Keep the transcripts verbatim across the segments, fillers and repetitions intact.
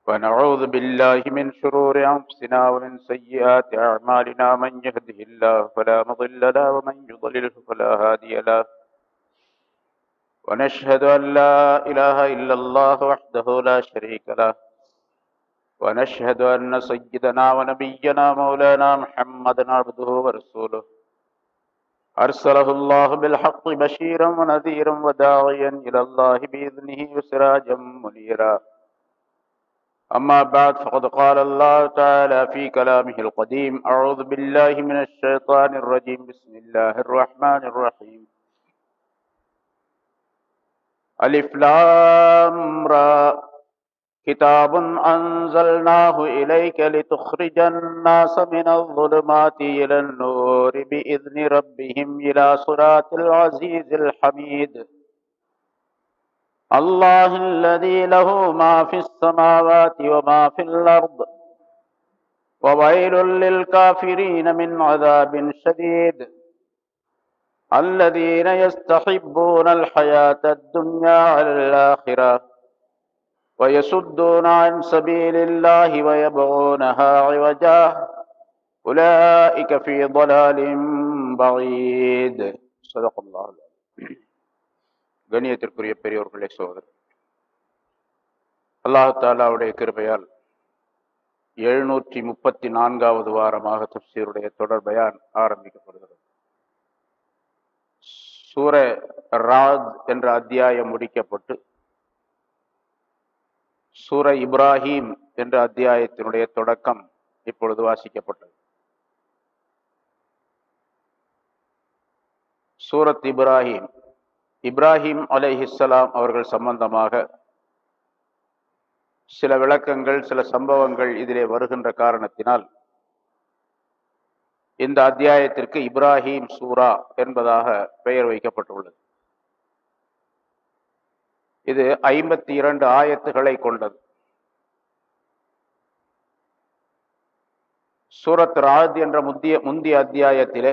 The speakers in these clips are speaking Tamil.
ونعوذ بالله من شرور أنفسنا ومن سيئات أعمالنا من يهده الله فلا مضل له ومن يضلله فلا هادي له ونشهد أن لا إله إلا الله وحده لا شريك له ونشهد أن سيدنا ونبينا مولانا محمدا عبده ورسوله أرسله الله بالحق بشيرا ونذيرا وداعيا إلى الله بإذنه وسراجا منيرا. أما بعد فقد قال الله تعالى في كلامه القديم: أعوذ بالله من الشيطان الرجيم بسم الله الرحمن الرحيم. ألف لام را كتاب أنزلناه إليك لتخرج الناس من الظلمات إلى النور بإذن ربهم إلى صراط العزيز الحميد. الله الذي له ما في السماوات وما في الأرض وويل للكافرين من عذاب شديد. الذين يستحبون الحياة الدنيا على الآخرة ويصدون عن سبيل الله ويبغونها عوجا أولئك في ضلال بعيد. صدق الله العظيم. கண்ணியத்திற்குரிய பெரியோர்களே, சோதர், அல்லாஹ் தஆலாவுடைய கிருபையால் எழுநூற்றி முப்பத்தி நான்காவது வாரமாக தஃப்சீருடைய தொடர் பயான் ஆரம்பிக்கப்படுகிறது. சூர ராத் என்ற அத்தியாயம் முடிக்கப்பட்டு சூர இப்ராஹிம் என்ற அத்தியாயத்தினுடைய தொடக்கம் இப்பொழுது வாசிக்கப்பட்டது. சூரத் இப்ராஹிம், இப்ராஹிம் அலைஹிஸ்ஸலாம் அவர்கள் சம்பந்தமாக சில விளக்கங்கள், சில சம்பவங்கள் இதிலே வருகின்ற காரணத்தினால் இந்த அத்தியாயத்திற்கு இப்ராஹிம் சூரா என்பதாக பெயர் வைக்கப்பட்டுள்ளது. இது ஐம்பத்தி இரண்டு ஆயத்துகளை கொண்டது. சூரத் ராத் என்ற முந்திய முந்திய அத்தியாயத்திலே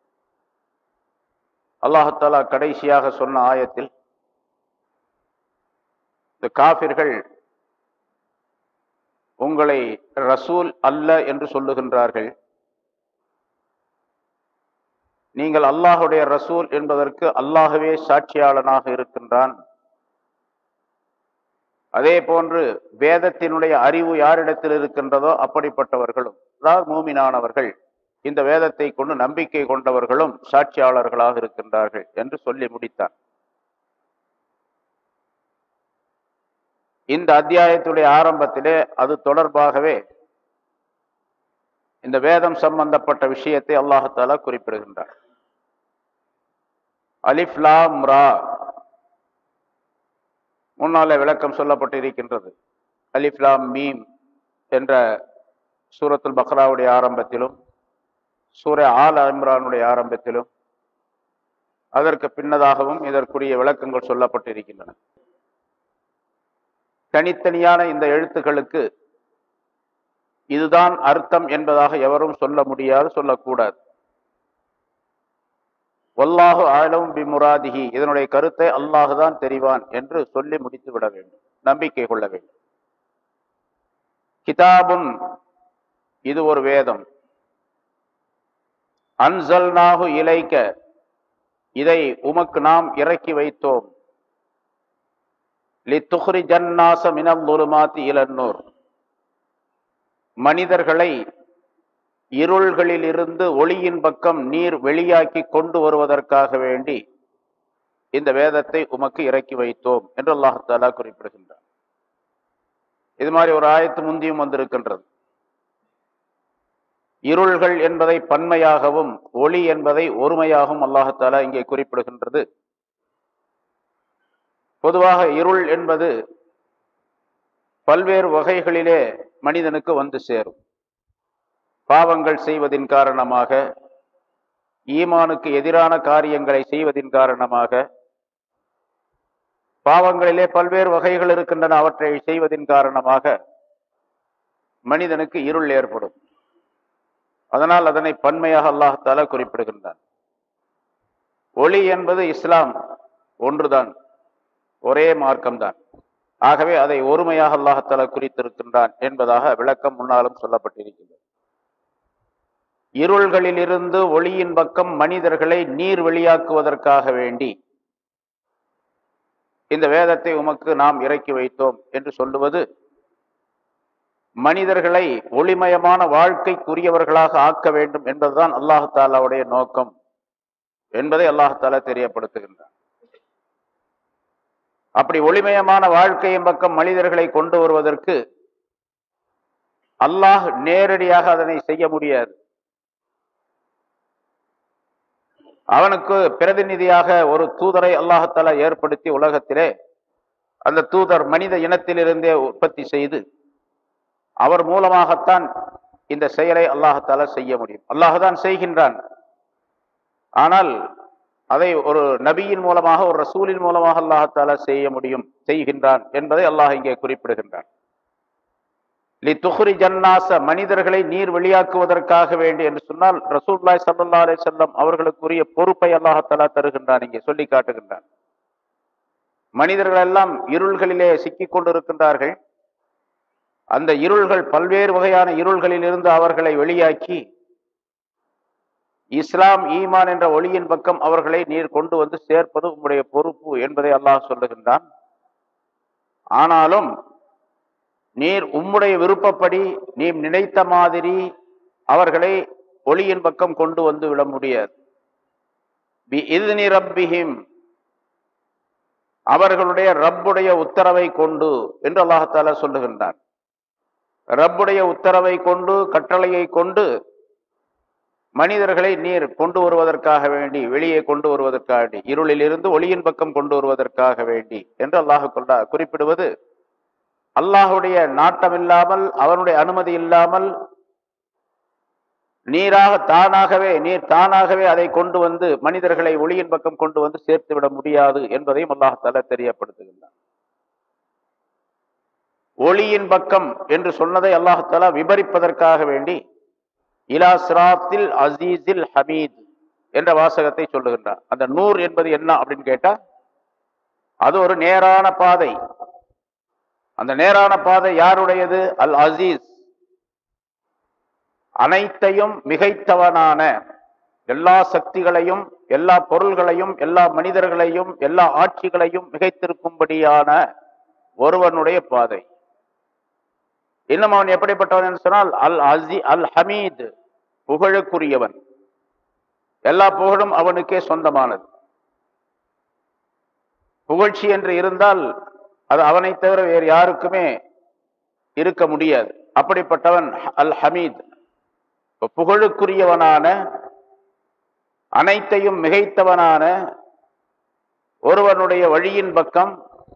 அல்லாஹ் தஆலா கடைசியாக சொன்ன ஆயத்தில் இந்த காஃபிர்கள் உங்களை ரசூல் அல்ல என்று சொல்லுகின்றார்கள், நீங்கள் அல்லாஹுடைய ரசூல் என்பதற்கு அல்லாஹ்வே சாட்சியாளனாக இருக்கின்றான். அதே போன்று வேதத்தினுடைய அறிவு யாரிடத்தில் இருக்கின்றதோ அப்படிப்பட்டவர்களும், அதாவது மூமினானவர்கள், இந்த வேதத்தை கொண்டு நம்பிக்கை கொண்டவர்களும் சாட்சியாளர்களாக இருக்கின்றார்கள் என்று சொல்லி முடித்தார். இந்த அத்தியாயத்துடைய ஆரம்பத்திலே அது தொடர்பாகவே இந்த வேதம் சம்பந்தப்பட்ட விஷயத்தை அல்லாஹ் தஆலா குறிப்பிடுகின்றார். அலிஃப் லாம் ரா முன்னாலே விளக்கம் சொல்லப்பட்டு இருக்கின்றது. அலிஃப் லாம் மீம் என்ற சூரத்துல் பக்ராவுடைய ஆரம்பத்திலும் சூர ஆல் இம்ரானுடைய ஆரம்பத்திலும் அதற்கு பின்னதாகவும் இதற்குரிய விளக்கங்கள் சொல்லப்பட்டு இருக்கின்றன. தனித்தனியான இந்த எழுத்துக்களுக்கு இதுதான் அர்த்தம் என்பதாக எவரும் சொல்ல முடியாது, சொல்லக்கூடாது. வல்லாஹு அஅலம் பிமுராதிஹி, இதனுடைய கருத்தை அல்லாஹ் தான் தெரிவான் என்று சொல்லி முடித்து விட வேண்டும், நம்பிக்கை கொள்ள வேண்டும். கிதாபுன், இது ஒரு வேதம். அன்சல்நாஹு இலைக்க, இதை உமக்கு நாம் இறக்கி வைத்தோம். லித்துக்ரிஜன் நாஸ மினல் ظுலுமாத்தி இலன் நூர், மனிதர்களை இருள்களில் இருந்து ஒளியின் பக்கம் நீர் வெளியாக்கி கொண்டு வருவதற்காக வேண்டி இந்த வேதத்தை உமக்கு இறக்கி வைத்தோம் என்று அல்லாஹ் தஆலா குறிப்பிடுகின்றார். இது மாதிரி ஒரு ஆயத்து முந்தியும் வந்திருக்கின்றது. இருள்கள் என்பதை பன்மையாகவும் ஒளி என்பதை ஒருமையாகவும் அல்லாஹ் தஆலா இங்கே குறிப்பிடுகின்றது. பொதுவாக இருள் என்பது பல்வேறு வகைகளிலே மனிதனுக்கு வந்து சேரும். பாவங்கள் செய்வதின் காரணமாக, ஈமானுக்கு எதிரான காரியங்களை செய்வதின் காரணமாக, பாவங்களிலே பல்வேறு வகைகள் இருக்கின்றன, அவற்றை செய்வதின் காரணமாக மனிதனுக்கு இருள் ஏற்படும். அதனால் அதனை பன்மையாக அல்லாஹ் தஆலா குறிப்பிடுகின்றான். ஒளி என்பது இஸ்லாம் ஒன்றுதான், ஒரே மார்க்கம்தான். ஆகவே அதை ஒருமையாக அல்லாஹ் குறித்திருக்கின்றான் என்பதாக விளக்கம் முன்னாலும் சொல்லப்பட்டிருக்கின்றது. இருள்களிலிருந்து ஒளியின் பக்கம் மனிதர்களை நீர் வெளியாக்குவதற்காக வேண்டி இந்த வேதத்தை உமக்கு நாம் இறக்கி வைத்தோம் என்று சொல்லுவது மனிதர்களை ஒளிமயமான வாழ்க்கைக்குரியவர்களாக ஆக்க வேண்டும் என்பதுதான் அல்லாஹ் தஆலாவுடைய நோக்கம் என்பதை அல்லாஹ் தஆலா தெரியப்படுத்துகின்றார். அப்படி ஒளிமயமான வாழ்க்கையின் பக்கம் மனிதர்களை கொண்டு வருவதற்கு அல்லாஹ் நேரடியாக அதனை செய்ய முடியாது. அவனுக்கு பிரதிநிதியாக ஒரு தூதரை அல்லாஹ் தஆலா ஏற்படுத்தி உலகத்திலே அந்த தூதர் மனித இனத்திலிருந்தே உற்பத்தி செய்து அவர் மூலமாகத்தான் இந்த செயலை அல்லாஹ் தஆலா செய்ய முடியும். அல்லாஹ் தான் செய்கின்றான். ஆனால் அதை ஒரு நபியின் மூலமாக ஒரு ரசூலின் மூலமாக அல்லாஹ் தஆலா செய்ய முடியும், செய்கின்றான் என்பதை அல்லாஹ் இங்கே குறிப்பிடுகின்றான். லிதுக்ரிஜன் நாஸ மனிதர்களை நீர் வெளியாக்குவதற்காக வேண்டி என்று சொன்னால் ரசூலுல்லாஹி ஸல்லல்லாஹு அலைஹி வஸல்லம் அவர்களுக்குரிய பொறுப்பை அல்லாஹ் தஆலா தருகின்றான், இங்கே சொல்லி காட்டுகின்றான். மனிதர்கள் எல்லாம் இருள்களிலே சிக்கிக் கொண்டிருக்கின்றார்கள். அந்த இருள்கள் பல்வேறு வகையான இருள்களில் இருந்து அவர்களை வெளியாக்கி இஸ்லாம் ஈமான் என்ற ஒளியின் பக்கம் அவர்களை நீர் கொண்டு வந்து சேர்ப்பது உம்முடைய பொறுப்பு என்பதை அல்லாஹ் சொல்லுகின்றான். ஆனாலும் நீர் உம்முடைய விருப்பப்படி நீ நினைத்த மாதிரி அவர்களை ஒளியின் பக்கம் கொண்டு வந்து விட முடியாது. பிஇذن ரப்பிஹிம் அவர்களுடைய ரப்புடைய உத்தரவை கொண்டு என்று அல்லாஹ் தஆலா சொல்லுகின்றான். ரப்புடைய உத்தரவை கொண்டு கட்டளையை கொண்டு மனிதர்களை நீர் கொண்டு வருவதற்காக வேண்டி வெளியே கொண்டு வருவதற்காக வேண்டி இருளில் இருந்து ஒளியின் பக்கம் கொண்டு வருவதற்காக வேண்டி என்று அல்லாஹ் குறிப்பிடுவது அல்லாஹுடைய நாட்டம் இல்லாமல் அவனுடைய அனுமதி இல்லாமல் நீராக தானாகவே நீர் தானாகவே அதை கொண்டு வந்து மனிதர்களை ஒளியின் பக்கம் கொண்டு வந்து சேர்த்து விட முடியாது என்பதையும் அல்லாஹ் தஆலா தெரியப்படுத்துகின்றான். ஒளியின் பக்கம் என்று சொன்னதை அல்லாஹ் தஆலா விபரிப்பதற்காக வேண்டி இலா சிராத்தில் அசீஸில் ஹமீத் என்ற வாசகத்தை சொல்லுகின்றார். அந்த நூர் என்பது என்ன அப்படின்னு கேட்டா அது ஒரு நேரான பாதை. அந்த நேரான பாதை யாருடையது? அல் அசீஸ், அனைத்தையும் மிகைத்தவனான, எல்லா சக்திகளையும் எல்லா பொருள்களையும் எல்லா மனிதர்களையும் எல்லா ஆட்சிகளையும் மிகைத்திருக்கும்படியான ஒருவனுடைய பாதை. இன்னும் அவன் எப்படிப்பட்டவன் என்று சொன்னால் அல் அசி அல் ஹமீத், புகழுக்குரியவன். எல்லா புகழும் அவனுக்கே சொந்தமானது. புகழ்ச்சி என்று இருந்தால் அது அவனை தவிர வேறு யாருக்குமே இருக்க முடியாது. அப்படிப்பட்டவன் அல் ஹமீத், புகழுக்குரியவனான அனைத்தையும் மிகைத்தவனான ஒருவனுடைய வழியின் பக்கம்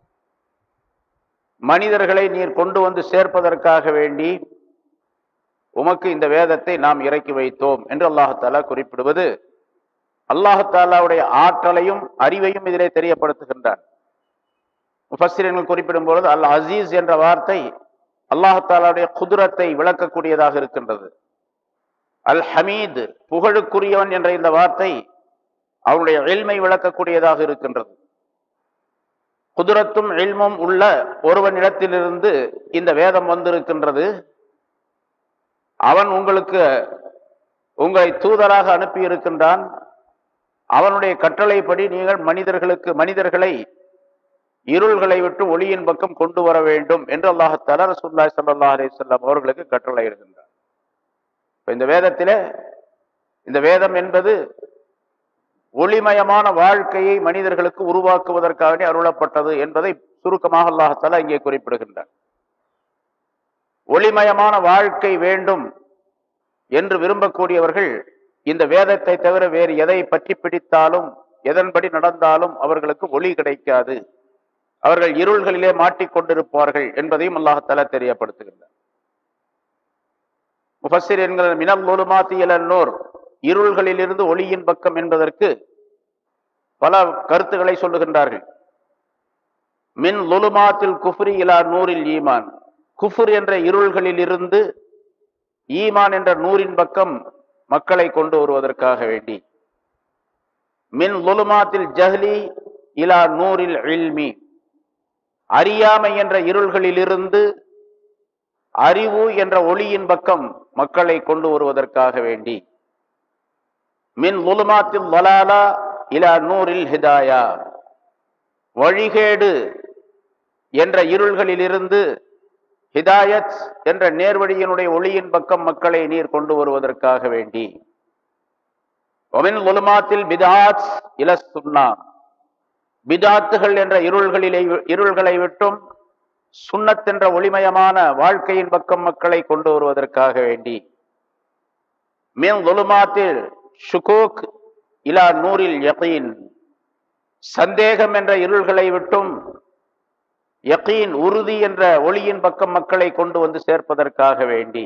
மனிதர்களை நீர் கொண்டு வந்து சேர்ப்பதற்காக வேண்டி உமக்கு இந்த வேதத்தை நாம் இறக்கி வைத்தோம் என்று அல்லாஹ் தஆலா குறிப்பிடுவது அல்லாஹ் தஆலாவுடைய ஆற்றலையும் அறிவையும் இதிலே தெரியப்படுத்துகின்றார். முஃபஸ்ஸிரீன்கள் குறிப்பிடும் பொழுது அல் அசீஸ் என்ற வார்த்தை அல்லாஹ் தஆலாவுடைய குதுரத்தை விளக்கக்கூடியதாக இருக்கின்றது. அல் ஹமீத், புகழுக்குரியவன் என்ற இந்த வார்த்தை அவருடைய இல்மை விளக்கக்கூடியதாக இருக்கின்றது. குதுரத்தும் இல்மும் உள்ள ஒருவனிடத்திலிருந்து இந்த வேதம் வந்திருக்கின்றது. அவன் உங்களுக்கு உங்களை தூதராக அனுப்பி இருக்கின்றான். அவனுடைய கட்டளைப்படி நீங்கள் மனிதர்களுக்கு மனிதர்களை இருள்களை விட்டு ஒளியின் பக்கம் கொண்டு வர வேண்டும் என்று அல்லாஹ் தஆலா ரசூலுல்லாஹி ஸல்லல்லாஹு அலைஹி வஸல்லம் அவர்களுக்கு கட்டளை இருக்கின்றார். இந்த வேதத்திலே இந்த வேதம் என்பது ஒளிமயமான வாழ்க்கையை மனிதர்களுக்கு உருவாக்குவதற்காக அருளப்பட்டது என்பதை சுருக்கமாக அல்லாஹ் தஆலா இங்கே குறிப்பிடுகின்றார். ஒளிமயமான வாழ்க்கை வேண்டும் என்று விரும்பக்கூடியவர்கள் இந்த வேதத்தை தவிர வேறு எதை பற்றி பிடித்தாலும் எதன்படி நடந்தாலும் அவர்களுக்கு ஒளி கிடைக்காது, அவர்கள் இருள்களிலே மாட்டிக்கொண்டிருப்பார்கள் என்பதையும் அல்லாஹ் தஆலா தெரியப்படுத்துகின்றார். முஃபஸ்ஸிரீன்கள் மினல் லுலுமாத்தி இலன் நூர், இருள்களில் இருந்து ஒளியின் பக்கம் என்பதற்கு பல கருத்துக்களை சொல்லுகின்றார்கள். மின் லுலுமாத்தில் குஃப்ரி இலா நூரில் ஈமான், குஃபுர் என்ற இருள்களில் இருந்து ஈமான் என்ற நூரின் பக்கம் மக்களை கொண்டு வருவதற்காக வேண்டி. மின் லுலுமாத்தில் ஜஹ்லி இலா நூரில் இல்மி, அறியாமை என்ற இருள்களிலிருந்து அறிவு என்ற ஒளியின் பக்கம் மக்களை கொண்டு வருவதற்காக வேண்டி மின் லுலுமாத்தில் வலாலா இலா நூரில் ஹிதாயா, வழிகேடு என்ற இருள்களிலிருந்து ஹிதாயத் என்ற நேர்வழியினுடைய ஒளியின் பக்கம் மக்களை நீர் கொண்டு வருவதற்காக வேண்டி ஒமின் லுலுமாத்தில் பிதாத் இல சுன்னா, பிதாத்துகள் என்ற இருள்களிலே இருள்களை விட்டும் சுன்னத் என்ற ஒளிமயமான வாழ்க்கையின் பக்கம் மக்களை கொண்டு வருவதற்காக வேண்டி மின் லுலுமாத்தில் ஷுகூக் இலா நூரில் யகீன், சந்தேகம் என்ற இருள்களை விட்டும் யகீன் உறுதி என்ற ஒளியின் பக்கம் மக்களை கொண்டு வந்து சேர்ப்பதற்காக வேண்டி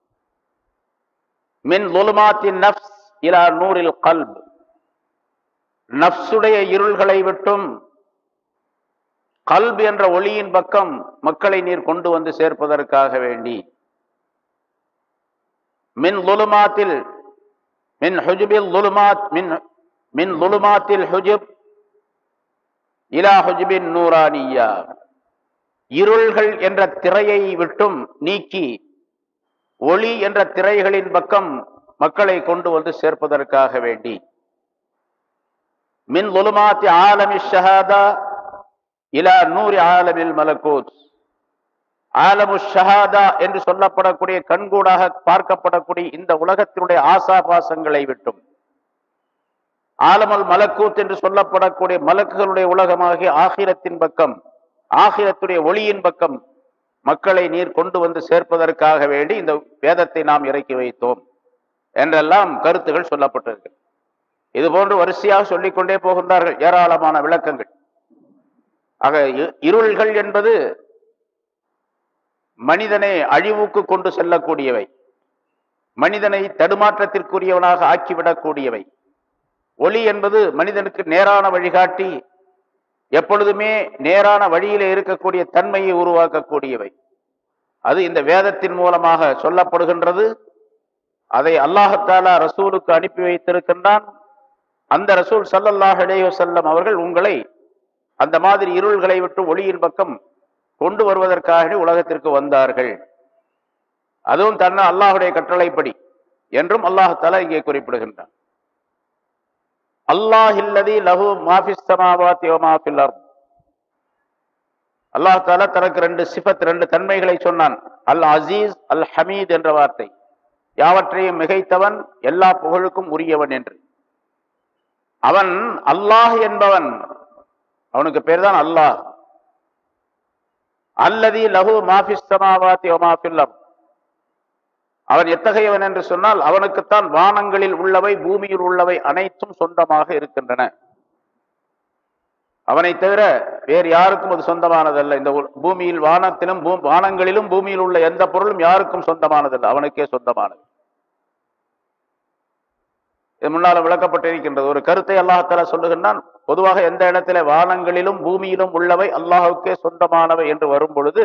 மின் லுலுமாத்தின் நஃப்ஸ் இலா நூரில் கல்ப், நஃப்ஸுடைய இருள்களை விட்டும் கல்ப் என்ற ஒளியின் பக்கம் மக்களை நீர் கொண்டு வந்து சேர்ப்பதற்காக வேண்டி மின் லுலுமாத்தில் மின் ஹுஜுபில் லுலுமாத் மின் மின் லுலுமாத்தில் ஹுஜுப் இலா ஹுஜுபின் நூரானியா, இருள்கள் என்ற திரையை விட்டும் நீக்கி ஒளி என்ற திரைகளின் பக்கம் மக்களை கொண்டு வந்து சேர்ப்பதற்காக வேண்டி மின் லுலுமாத்தி ஆலமி ஷஹாதா இலா நூரி ஆலமில் மலக்கூத், ஆலமு ஷஹாதா என்று சொல்லப்படக்கூடிய கண்கூடாக பார்க்கப்படக்கூடிய இந்த உலகத்தினுடைய ஆசாபாசங்களை விட்டும் ஆலமுல் மலக்கூத் என்று சொல்லப்படக்கூடிய மலக்குகளுடைய உலகமாகிய ஆகிரத்தின் பக்கம், ஆகிரத்துடைய ஒளியின் பக்கம் மக்களை நீர் கொண்டு வந்து சேர்ப்பதற்காக வேண்டி இந்த வேதத்தை நாம் இறக்கி வைத்தோம் என்றெல்லாம் கருத்துகள் சொல்லப்பட்டிருக்கு. இது போன்று வரிசையாக சொல்லிக்கொண்டே போகின்றார்கள், ஏராளமான விளக்கங்கள். ஆக இருள்கள் என்பது மனிதனை அழிவுக்கு கொண்டு செல்லக்கூடியவை, மனிதனை தடுமாற்றத்திற்குரியவனாக ஆக்கிவிடக்கூடியவை. ஒளி என்பது மனிதனுக்கு நேரான வழிகாட்டி, எப்பொழுதுமே நேரான வழியிலே இருக்கக்கூடிய தன்மையை உருவாக்கக்கூடியவை. அது இந்த வேதத்தின் மூலமாக சொல்லப்படுகின்றது. அதை அல்லாஹ்தாலா ரசூலுக்கு அனுப்பி வைத்திருக்கின்றான். அந்த ரசூல் ஸல்லல்லாஹு அலைஹி வஸல்லம் அவர்கள் உங்களை அந்த மாதிரி இருள்களை விட்டு ஒளியின் பக்கம் கொண்டு வருவதற்காக உலகத்திற்கு வந்தார்கள். அதுவும் தன்னை அல்லாஹுடைய கட்டளைப்படி என்றும் அல்லாஹ்தாலா இங்கே குறிப்பிடுகின்றான். அல்லாஹில்லதி லஹு மாஃபிஸ் ஸமாவாத்தி வ மா ஃபில் அர்த், அல்லாஹ்தாலா தனக்கு ரெண்டு சிஃபத், ரெண்டு தன்மைகளை சொன்னான். அல் அசீஸ், அல் ஹமீத் என்ற வார்த்தை, யாவற்றையும் மிகைத்தவன், எல்லா புகழுக்கும் உரியவன் என்று. அவன் அல்லாஹ் என்பவன், அவனுக்கு பேர் தான் அல்லாஹ். அல்லதி லஹு மாஃபிஸ் ஸமாவாத்தி வ மா ஃபில் அர்த், அவன் எத்தகையவன் என்று சொன்னால் அவனுக்குத்தான் வானங்களில் உள்ளவை பூமியில் உள்ளவை அனைத்தும் சொந்தமாக இருக்கின்றன. அவனை தவிர வேறு யாருக்கும் அது சொந்தமானதல்ல. இந்த பூமியில் வானத்திலும் வானங்களிலும் பூமியில் உள்ள எந்த பொருளும் யாருக்கும் சொந்தமானதல்ல, அவனுக்கே சொந்தமானது. இது முன்னாலும் விளக்கப்பட்டிருக்கின்றது. ஒரு கருத்தை அல்லாஹ்தாலா சொல்லுகின்றான். பொதுவாக எந்த இடத்துல வானங்களிலும் பூமியிலும் உள்ளவை அல்லாஹுக்கே சொந்தமானவை என்று வரும் பொழுது,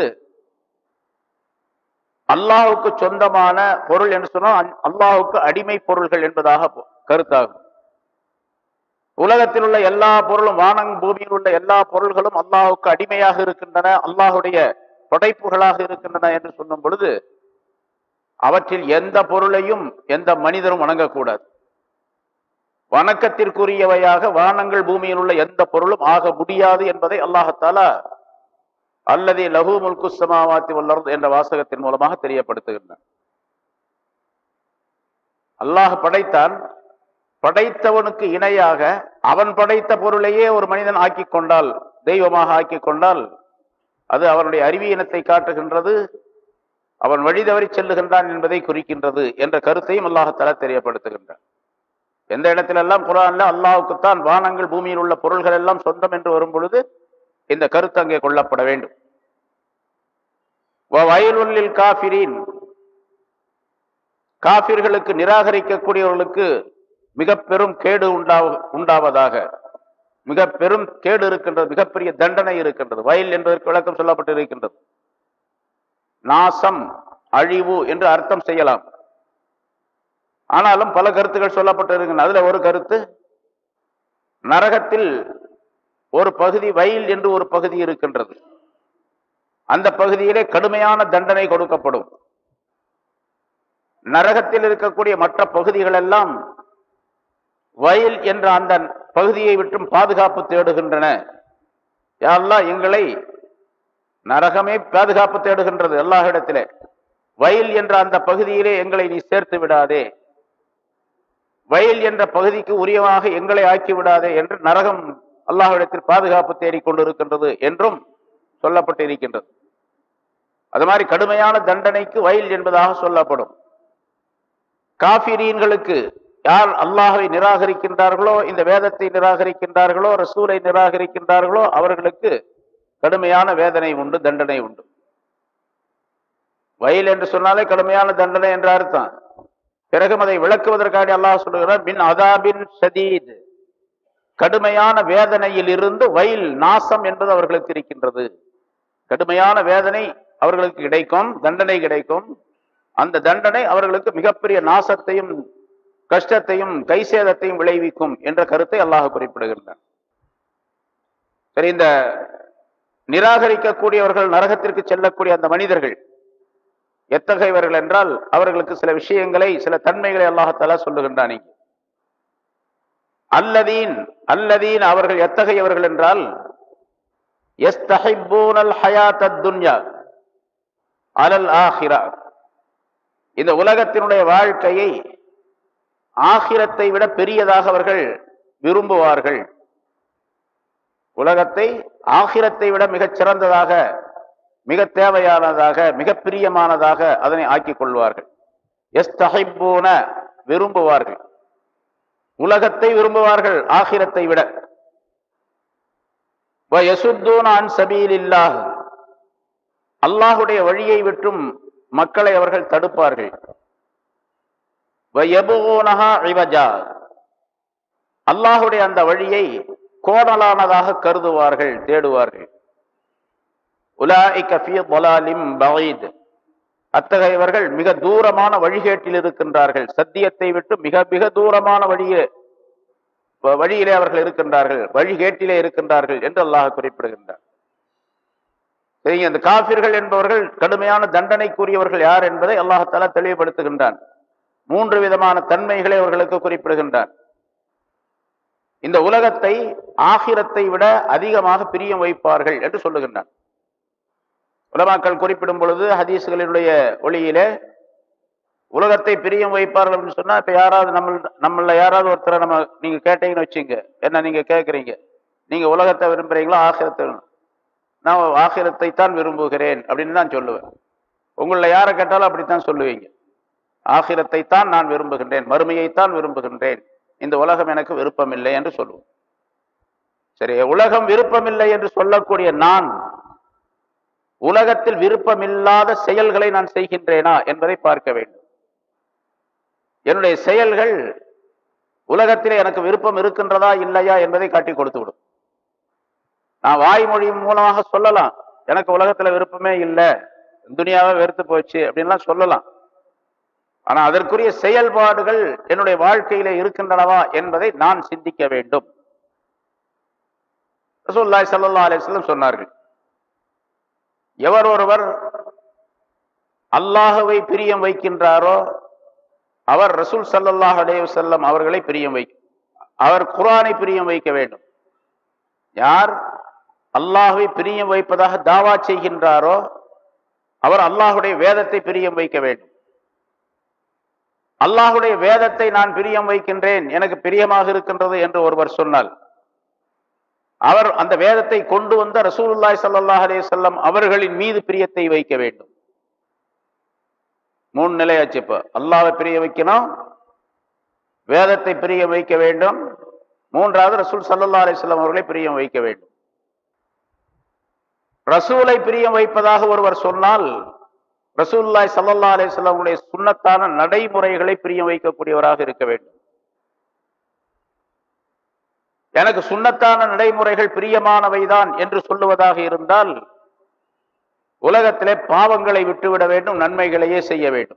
அல்லாஹுக்கு சொந்தமான பொருள் என்று சொன்னால் அல்லாஹுக்கு அடிமை பொருள்கள் என்பதாக கருத்தாகும். உலகத்தில் உள்ள எல்லா பொருளும், வானம் பூமியில் உள்ள எல்லா பொருள்களும் அல்லாஹுக்கு அடிமையாக இருக்கின்றன, அல்லாஹுடைய படைப்புகளாக இருக்கின்றன என்று சொல்லும் பொழுது அவற்றில் எந்த பொருளையும் எந்த மனிதரும் வணங்கக்கூடாது. வணக்கத்திற்குரியவையாக வானங்கள் பூமியில் உள்ள எந்த பொருளும் ஆக முடியாது என்பதை அல்லாஹ்தாலா அல்லதி லஹு முல்கு ஸமாவாத்தி வல் அர்த் என்ற வாசகத்தின் மூலமாக தெரியப்படுத்துகின்றான். அல்லாஹ் படைத்தான். படைத்தவனுக்கு இணையாக அவன் படைத்த பொருளையே ஒரு மனிதன் ஆக்கி கொண்டால், தெய்வமாக ஆக்கி கொண்டால், அது அவனுடைய அறிவியனத்தை காட்டுகின்றது, அவன் வழி தவறி செல்லுகின்றான் என்பதை குறிக்கின்றது என்ற கருத்தையும் அல்லாஹ்தாலா தெரியப்படுத்துகின்றான். எந்த இடத்திலெல்லாம் குர்ஆன்ல அல்லாஹ்வுக்குத்தான் வானங்கள் பூமியில் உள்ள பொருள்கள் எல்லாம் சொந்தம் என்று வரும் பொழுது இந்த கருத்து அங்கே கொள்ளப்பட வேண்டும். வயலுல் லில் காஃபிரீன், காஃபிர்களுக்கு, நிராகரிக்கக்கூடியவர்களுக்கு மிக பெரும் கேடு உண்டாவ உண்டாவதாக மிக பெரும் கேடு இருக்கின்றது, மிகப்பெரிய தண்டனை இருக்கின்றது. வயல் என்பதற்கு விளக்கம் சொல்லப்பட்டு இருக்கின்றது. நாசம், அழிவு என்று அர்த்தம் செய்யலாம். ஆனாலும் பல கருத்துக்கள் சொல்லப்பட்டு இருக்கின்றன. அதுல ஒரு கருத்து, நரகத்தில் ஒரு பகுதி, வயல் என்று ஒரு பகுதி இருக்கின்றது. அந்த பகுதியிலே கடுமையான தண்டனை கொடுக்கப்படும். நரகத்தில் இருக்கக்கூடிய மற்ற பகுதிகள் எல்லாம் வயல் என்ற அந்த பகுதியை விட்டும் பாதுகாப்பு தேடுகின்றன. யா அல்லாஹ், எங்களை நரகமே பாதுகாப்பு தேடுகின்றது அல்லாஹ்விடத்திலே. வயல் என்ற அந்த பகுதியிலே எங்களை நீ சேர்த்து விடாதே, வயல் என்ற பகுதிக்கு உரியமாக எங்களை ஆக்கி விடாதே என்று நரகம் அல்லாஹ்விடத்தில் பாதுகாப்பு தேடிக்கொண்டிருக்கின்றது என்றும் சொல்லப்பட்டிருக்கின்றது. அது மாதிரி கடுமையான தண்டனைக்கு வயல் என்பதாக சொல்லப்படும். காஃபிரீன்களுக்கு, யார் அல்லாஹ்வை நிராகரிக்கின்றார்களோ, இந்த வேதத்தை நிராகரிக்கின்றார்களோ, ரசூலை நிராகரிக்கின்றார்களோ, அவர்களுக்கு கடுமையான வேதனை உண்டு, தண்டனை உண்டு. வயல் என்று சொன்னாலே கடுமையான தண்டனை என்ற அர்த்தம். பிறகு அதை விளக்குவதற்காக அல்லாஹ் சொல்லுகிறார், மின் அதாபின் ஷதீத், கடுமையான வேதனையில் இருந்து வயல் நாசம் என்பது அவர்களுக்கு இருக்கின்றது. கடுமையான வேதனை அவர்களுக்கு கிடைக்கும், தண்டனை கிடைக்கும். அந்த தண்டனை அவர்களுக்கு மிகப்பெரிய நாசத்தையும் கஷ்டத்தையும் கைசேதத்தையும் விளைவிக்கும் என்ற கருத்தை அல்லாஹ் குறிப்பிடுகின்றான். சரி, இந்த நிராகரிக்கக்கூடியவர்கள், நரகத்திற்கு செல்லக்கூடிய அந்த மனிதர்கள் எத்தகையவர்கள் என்றால், அவர்களுக்கு சில விஷயங்களை, சில தன்மைகளை அல்லாஹ்தஆலா சொல்லுகின்றான். அல்லதீன் அல்லதீன் அவர்கள் எத்தகையவர்கள் என்றால், யஸ்தஹிப்பூனல் ஹயாத்தத் துன்யா அலல் ஆஹிரா, இந்த உலகத்தினுடைய வாழ்க்கையை ஆகிரத்தை விட பெரியதாக அவர்கள் விரும்புவார்கள். உலகத்தை ஆகிரத்தை விட மிகச் சிறந்ததாக, மிக தேவையானதாக, மிக பிரியமானதாக அதனை ஆக்கிக் கொள்வார்கள். யஸ்தஹிப்பூன விரும்புவார்கள், உலகத்தை விரும்புவார்கள் ஆகிரத்தை விட. வ யசுத்தூன அன் சபீலில்லாஹ், அல்லாஹுடைய வழியை விட்டும் மக்களை அவர்கள் தடுப்பார்கள். வ யபூனஹா இவஜா, அல்லாஹுடைய அந்த வழியை கோணலானதாக கருதுவார்கள், தேடுவார்கள். உலாயிக ஃபீ ضلالிம் பஈத், அத்தகையவர்கள் மிக தூரமான வழிகேட்டில் இருக்கின்றார்கள். சத்தியத்தை விட்டு மிக மிக தூரமான வழியே வழியிலே அவர்கள் இருக்கின்றார்கள், வழிகேட்டிலே இருக்கின்றார்கள் என்று அல்லாஹ் குறிப்பிடுகின்றார். சரிங்க, இந்த காஃபிர்கள் என்பவர்கள் கடுமையான தண்டனைக்குரியவர்கள் யார் என்பதை அல்லாஹ்தஆலா தெளிவுபடுத்துகின்றான். மூன்று விதமான தன்மைகளை அவர்களுக்கு குறிப்பிடுகின்றான். இந்த உலகத்தை ஆகிரத்தை விட அதிகமாக பிரியம் வைப்பார்கள் என்று சொல்லுகின்றான். உலமாக்கள் குறிப்பிடும் பொழுது ஹதீஸ்களினுடைய ஒளியிலே உலகத்தை பிரியம் வைப்பார்கள் அப்படின்னு சொன்னா, இப்ப யாராவது நம்ம நம்மள யாராவது ஒருத்தரை நம்ம நீங்க கேட்டீங்கன்னு வச்சுங்க, என்ன நீங்க கேட்குறீங்க, நீங்க உலகத்தை விரும்புறீங்களா ஆகிரத்தை? நான் ஆகிரத்தை தான் விரும்புகிறேன் அப்படின்னு தான் சொல்லுவேன். உங்களை யாரை கேட்டாலும் அப்படித்தான் சொல்லுவீங்க. ஆகிரத்தை தான் நான் விரும்புகின்றேன், மறுமையைத்தான் விரும்புகின்றேன், இந்த உலகம் எனக்கு விருப்பமில்லை என்று சொல்லுவோம். சரி, உலகம் விருப்பமில்லை என்று சொல்லக்கூடிய நான் உலகத்தில் விருப்பமில்லாத செயல்களை நான் செய்கின்றேனா என்பதை பார்க்க வேண்டும். என்னுடைய செயல்கள் உலகத்திலே எனக்கு விருப்பம் இருக்கின்றதா இல்லையா என்பதை காட்டி கொடுத்து விடும். நான் வாய்மொழி மூலமாக சொல்லலாம், எனக்கு உலகத்துல விருப்பமே இல்லை, துனியாவை வெறுத்து போச்சு அப்படின்லாம் சொல்லலாம். ஆனா அதற்குரிய செயல்பாடுகள் என்னுடைய வாழ்க்கையிலே இருக்கின்றனவா என்பதை நான் சிந்திக்க வேண்டும். ரசூலுல்லாஹி ஸல்லல்லாஹு அலைஹி வஸல்லம் சொன்னார்கள், எவர் ஒருவர் அல்லாஹ்வை பிரியம் வைக்கின்றாரோ அவர் ரசூல் ஸல்லல்லாஹு அலைஹி வஸல்லம் அவர்களை பிரியம் வைக்க, அவர் குர்ஆனை பிரியம் வைக்க வேண்டும். யார் அல்லாஹ்வை பிரியம் வைப்பதாக தாவா செய்கின்றாரோ அவர் அல்லாஹ்வுடைய வேதத்தை பிரியம் வைக்க வேண்டும். அல்லாஹ்வுடைய வேதத்தை நான் பிரியம் வைக்கின்றேன், எனக்கு பிரியமாக இருக்கின்றது என்று ஒருவர் சொன்னால், அவர் அந்த வேதத்தை கொண்டு வந்த ரசூலுல்லாஹி ஸல்லல்லாஹு அலைஹி வஸல்லம் அவர்களின் மீது பிரியத்தை வைக்க வேண்டும். மூணு நிலையாச்சு. இப்ப அல்லாஹ்வை பிரிய வைக்கணும், வேதத்தை பிரிய வைக்க வேண்டும், மூன்றாவது ரசூல் ஸல்லல்லாஹு அலைஹி வஸல்லம் அவர்களை பிரியம் வைக்க வேண்டும். ரசூலை பிரியம் வைப்பதாக ஒருவர் சொன்னால், ரசூலுல்லாஹி ஸல்லல்லாஹு அலைஹி வஸல்லம் உடைய சுன்னத்தான நடைமுறைகளை பிரியம் வைக்கக்கூடியவராக இருக்க வேண்டும். எனக்கு சுன்னத்தான நடைமுறைகள் பிரியமானவைதான் என்று சொல்லுவதாக இருந்தால் உலகத்திலே பாவங்களை விட்டுவிட வேண்டும், நன்மைகளையே செய்ய வேண்டும்.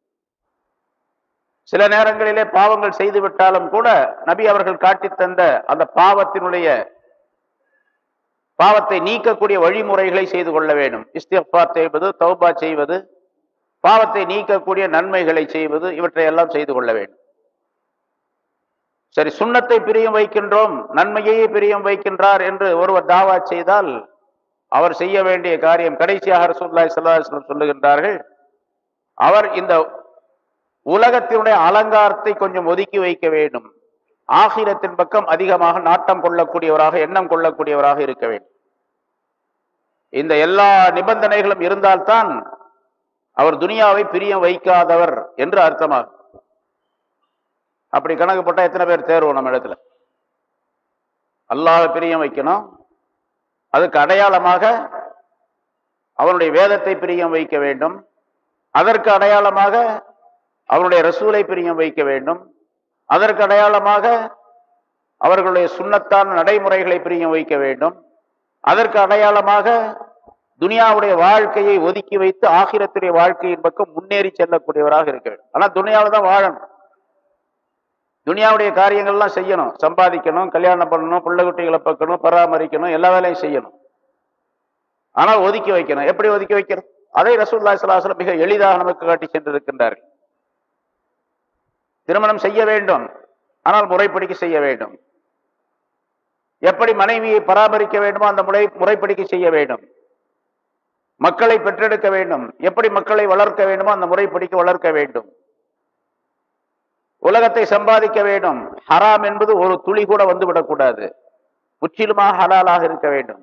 சில நேரங்களிலே பாவங்கள் செய்து விட்டாலும் கூட நபி அவர்கள் காட்டி தந்த அந்த பாவத்தினுடைய பாவத்தை நீக்கக்கூடிய வழிமுறைகளை செய்து கொள்ள வேண்டும். இஸ்திக்ஃபார் செய்வது, தௌபா செய்வது, பாவத்தை நீக்கக்கூடிய நன்மைகளை செய்வது, இவற்றை எல்லாம் செய்து கொள்ள வேண்டும். சரி, சுண்ணத்தை பிரியம் வைக்கின்றோம், நன்மையையே பிரியம் வைக்கின்றார் என்று ஒருவர் தாவா செய்தால் அவர் செய்ய வேண்டிய காரியம், கடைசியாக ரசூலுல்லாஹி ஸல்லல்லாஹு அலைஹி வஸல்லம் சொல்லுகின்றார்கள், அவர் இந்த உலகத்தினுடைய அலங்காரத்தை கொஞ்சம் ஒதுக்கி வைக்க வேண்டும், ஆகிரத்தின் பக்கம் அதிகமாக நாட்டம் கொள்ளக்கூடியவராக, எண்ணம் கொள்ளக்கூடியவராக இருக்க வேண்டும். இந்த எல்லா நிபந்தனைகளும் இருந்தால்தான் அவர் துனியாவை பிரியம் வைக்காதவர் என்று அர்த்தமாகும். அப்படி கணக்கு போட்டா எத்தனை பேர் தேர்வோம் நம்ம இடத்துல? அல்லாஹ்வை பிரியம் வைக்கணும், அதுக்கு அடையாளமாக அவனுடைய வேதத்தை பிரியம் வைக்க வேண்டும், அதற்கு அடையாளமாக அவருடைய ரசூலை பிரியம் வைக்க வேண்டும், அதற்கு அடையாளமாக அவர்களுடைய சுன்னத்தான நடைமுறைகளை பிரியம் வைக்க வேண்டும், அதற்கு அடையாளமாக துனியாவுடைய வாழ்க்கையை ஒதுக்கி வைத்து ஆகிரத்துடைய வாழ்க்கையின் பக்கம் முன்னேறி செல்லக்கூடியவராக இருக்க வேண்டும். ஆனா துனியாவில் தான் வாழணும், துனியாவுடைய காரியங்கள்லாம் செய்யணும், சம்பாதிக்கணும், கல்யாணம் பண்ணணும், பிள்ளை குட்டிகளை பார்க்கணும், பராமரிக்கணும், எல்லா வேலையும் செய்யணும். ஆனால் ஒதுக்கி வைக்கணும். எப்படி ஒதுக்கி வைக்கணும்? அதை ரசூலுல்லாஹி ஸல்லல்லாஹு அலைஹி வஸல்லம் மிக எளிதாக நமக்கு காட்டி சென்றிருக்கின்றார்கள். திருமணம் செய்ய வேண்டும், ஆனால் முறைப்படிக்கு செய்ய வேண்டும். எப்படி மனைவியை பராமரிக்க வேண்டுமோ அந்த முறை முறைப்படிக்கு செய்ய வேண்டும். மக்களை பெற்றெடுக்க வேண்டும், எப்படி மக்களை வளர்க்க வேண்டுமோ அந்த முறைப்படிக்கு வளர்க்க வேண்டும். உலகத்தை சம்பாதிக்க வேண்டும், ஹராம் என்பது ஒரு துளி கூட வந்து விடக்கூடாது, முற்றிலுமாக ஹலாலாக இருக்க வேண்டும்.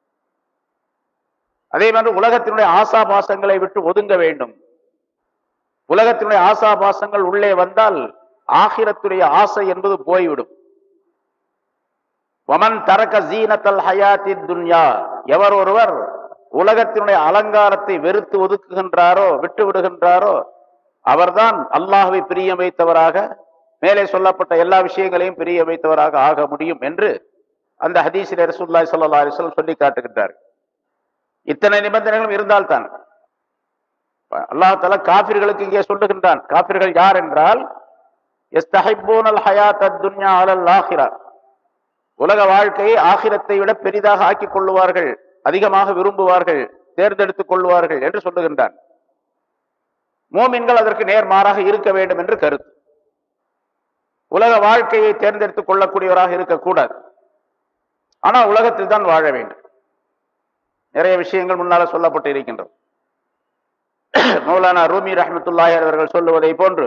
அதே மாதிரி உலகத்தினுடைய ஆசாபாசங்களை விட்டு ஒதுங்க வேண்டும். உலகத்தினுடைய ஆசாபாசங்கள் உள்ளே வந்தால் ஆகிரத்துடைய ஆசை என்பது போய்விடும். வமன் தரக ஜீனத்தல் ஹயாத்தி துன்யா, எவர் ஒருவர் உலகத்தினுடைய அலங்காரத்தை வெறுத்து ஒதுக்குகின்றாரோ, விட்டு விடுகின்றாரோ, அவர்தான் அல்லாஹ்வை பிரிய வைத்தவராக, மேலே சொல்லப்பட்ட எல்லா விஷயங்களையும் பிரிய வைத்தவராக ஆக முடியும் என்று அந்த ஹதீஸிலே ரசூலுல்லாஹி ஸல்லல்லாஹு அலைஹி வஸல்லம் சொல்லி காட்டுகின்றார். இத்தனை நிபந்தனைகளும் இருந்தால்தான். அல்லாஹ் தஆலா காஃபிர்களுக்கு இங்கே சொல்லுகின்றான். காஃபிர்கள் யார் என்றால், யஸ்தஹிப்பூனல் ஹயாத்தத் துன்யா அலல் ஆஹிரா, உலக வாழ்க்கையை ஆகிரத்தை விட பெரிதாக ஆக்கிக் கொள்ளுவார்கள், அதிகமாக விரும்புவார்கள், தேர்ந்தெடுத்துக் கொள்வார்கள் என்று சொல்லுகின்றான். மோமின்கள் அதற்கு நேர்மாறாக இருக்க வேண்டும் என்று கருத்து. உலக வாழ்க்கையை தேர்ந்தெடுத்துக் கொள்ளக்கூடியவராக இருக்கக்கூடாது, ஆனால் உலகத்தில் தான் வாழ வேண்டும். நிறைய விஷயங்கள் முன்னால சொல்லப்பட்டு இருக்கின்றது. மௌலானா ரூமி ரஹ்மத்துல்லாஹி அவர்கள் சொல்லுவதை போன்று,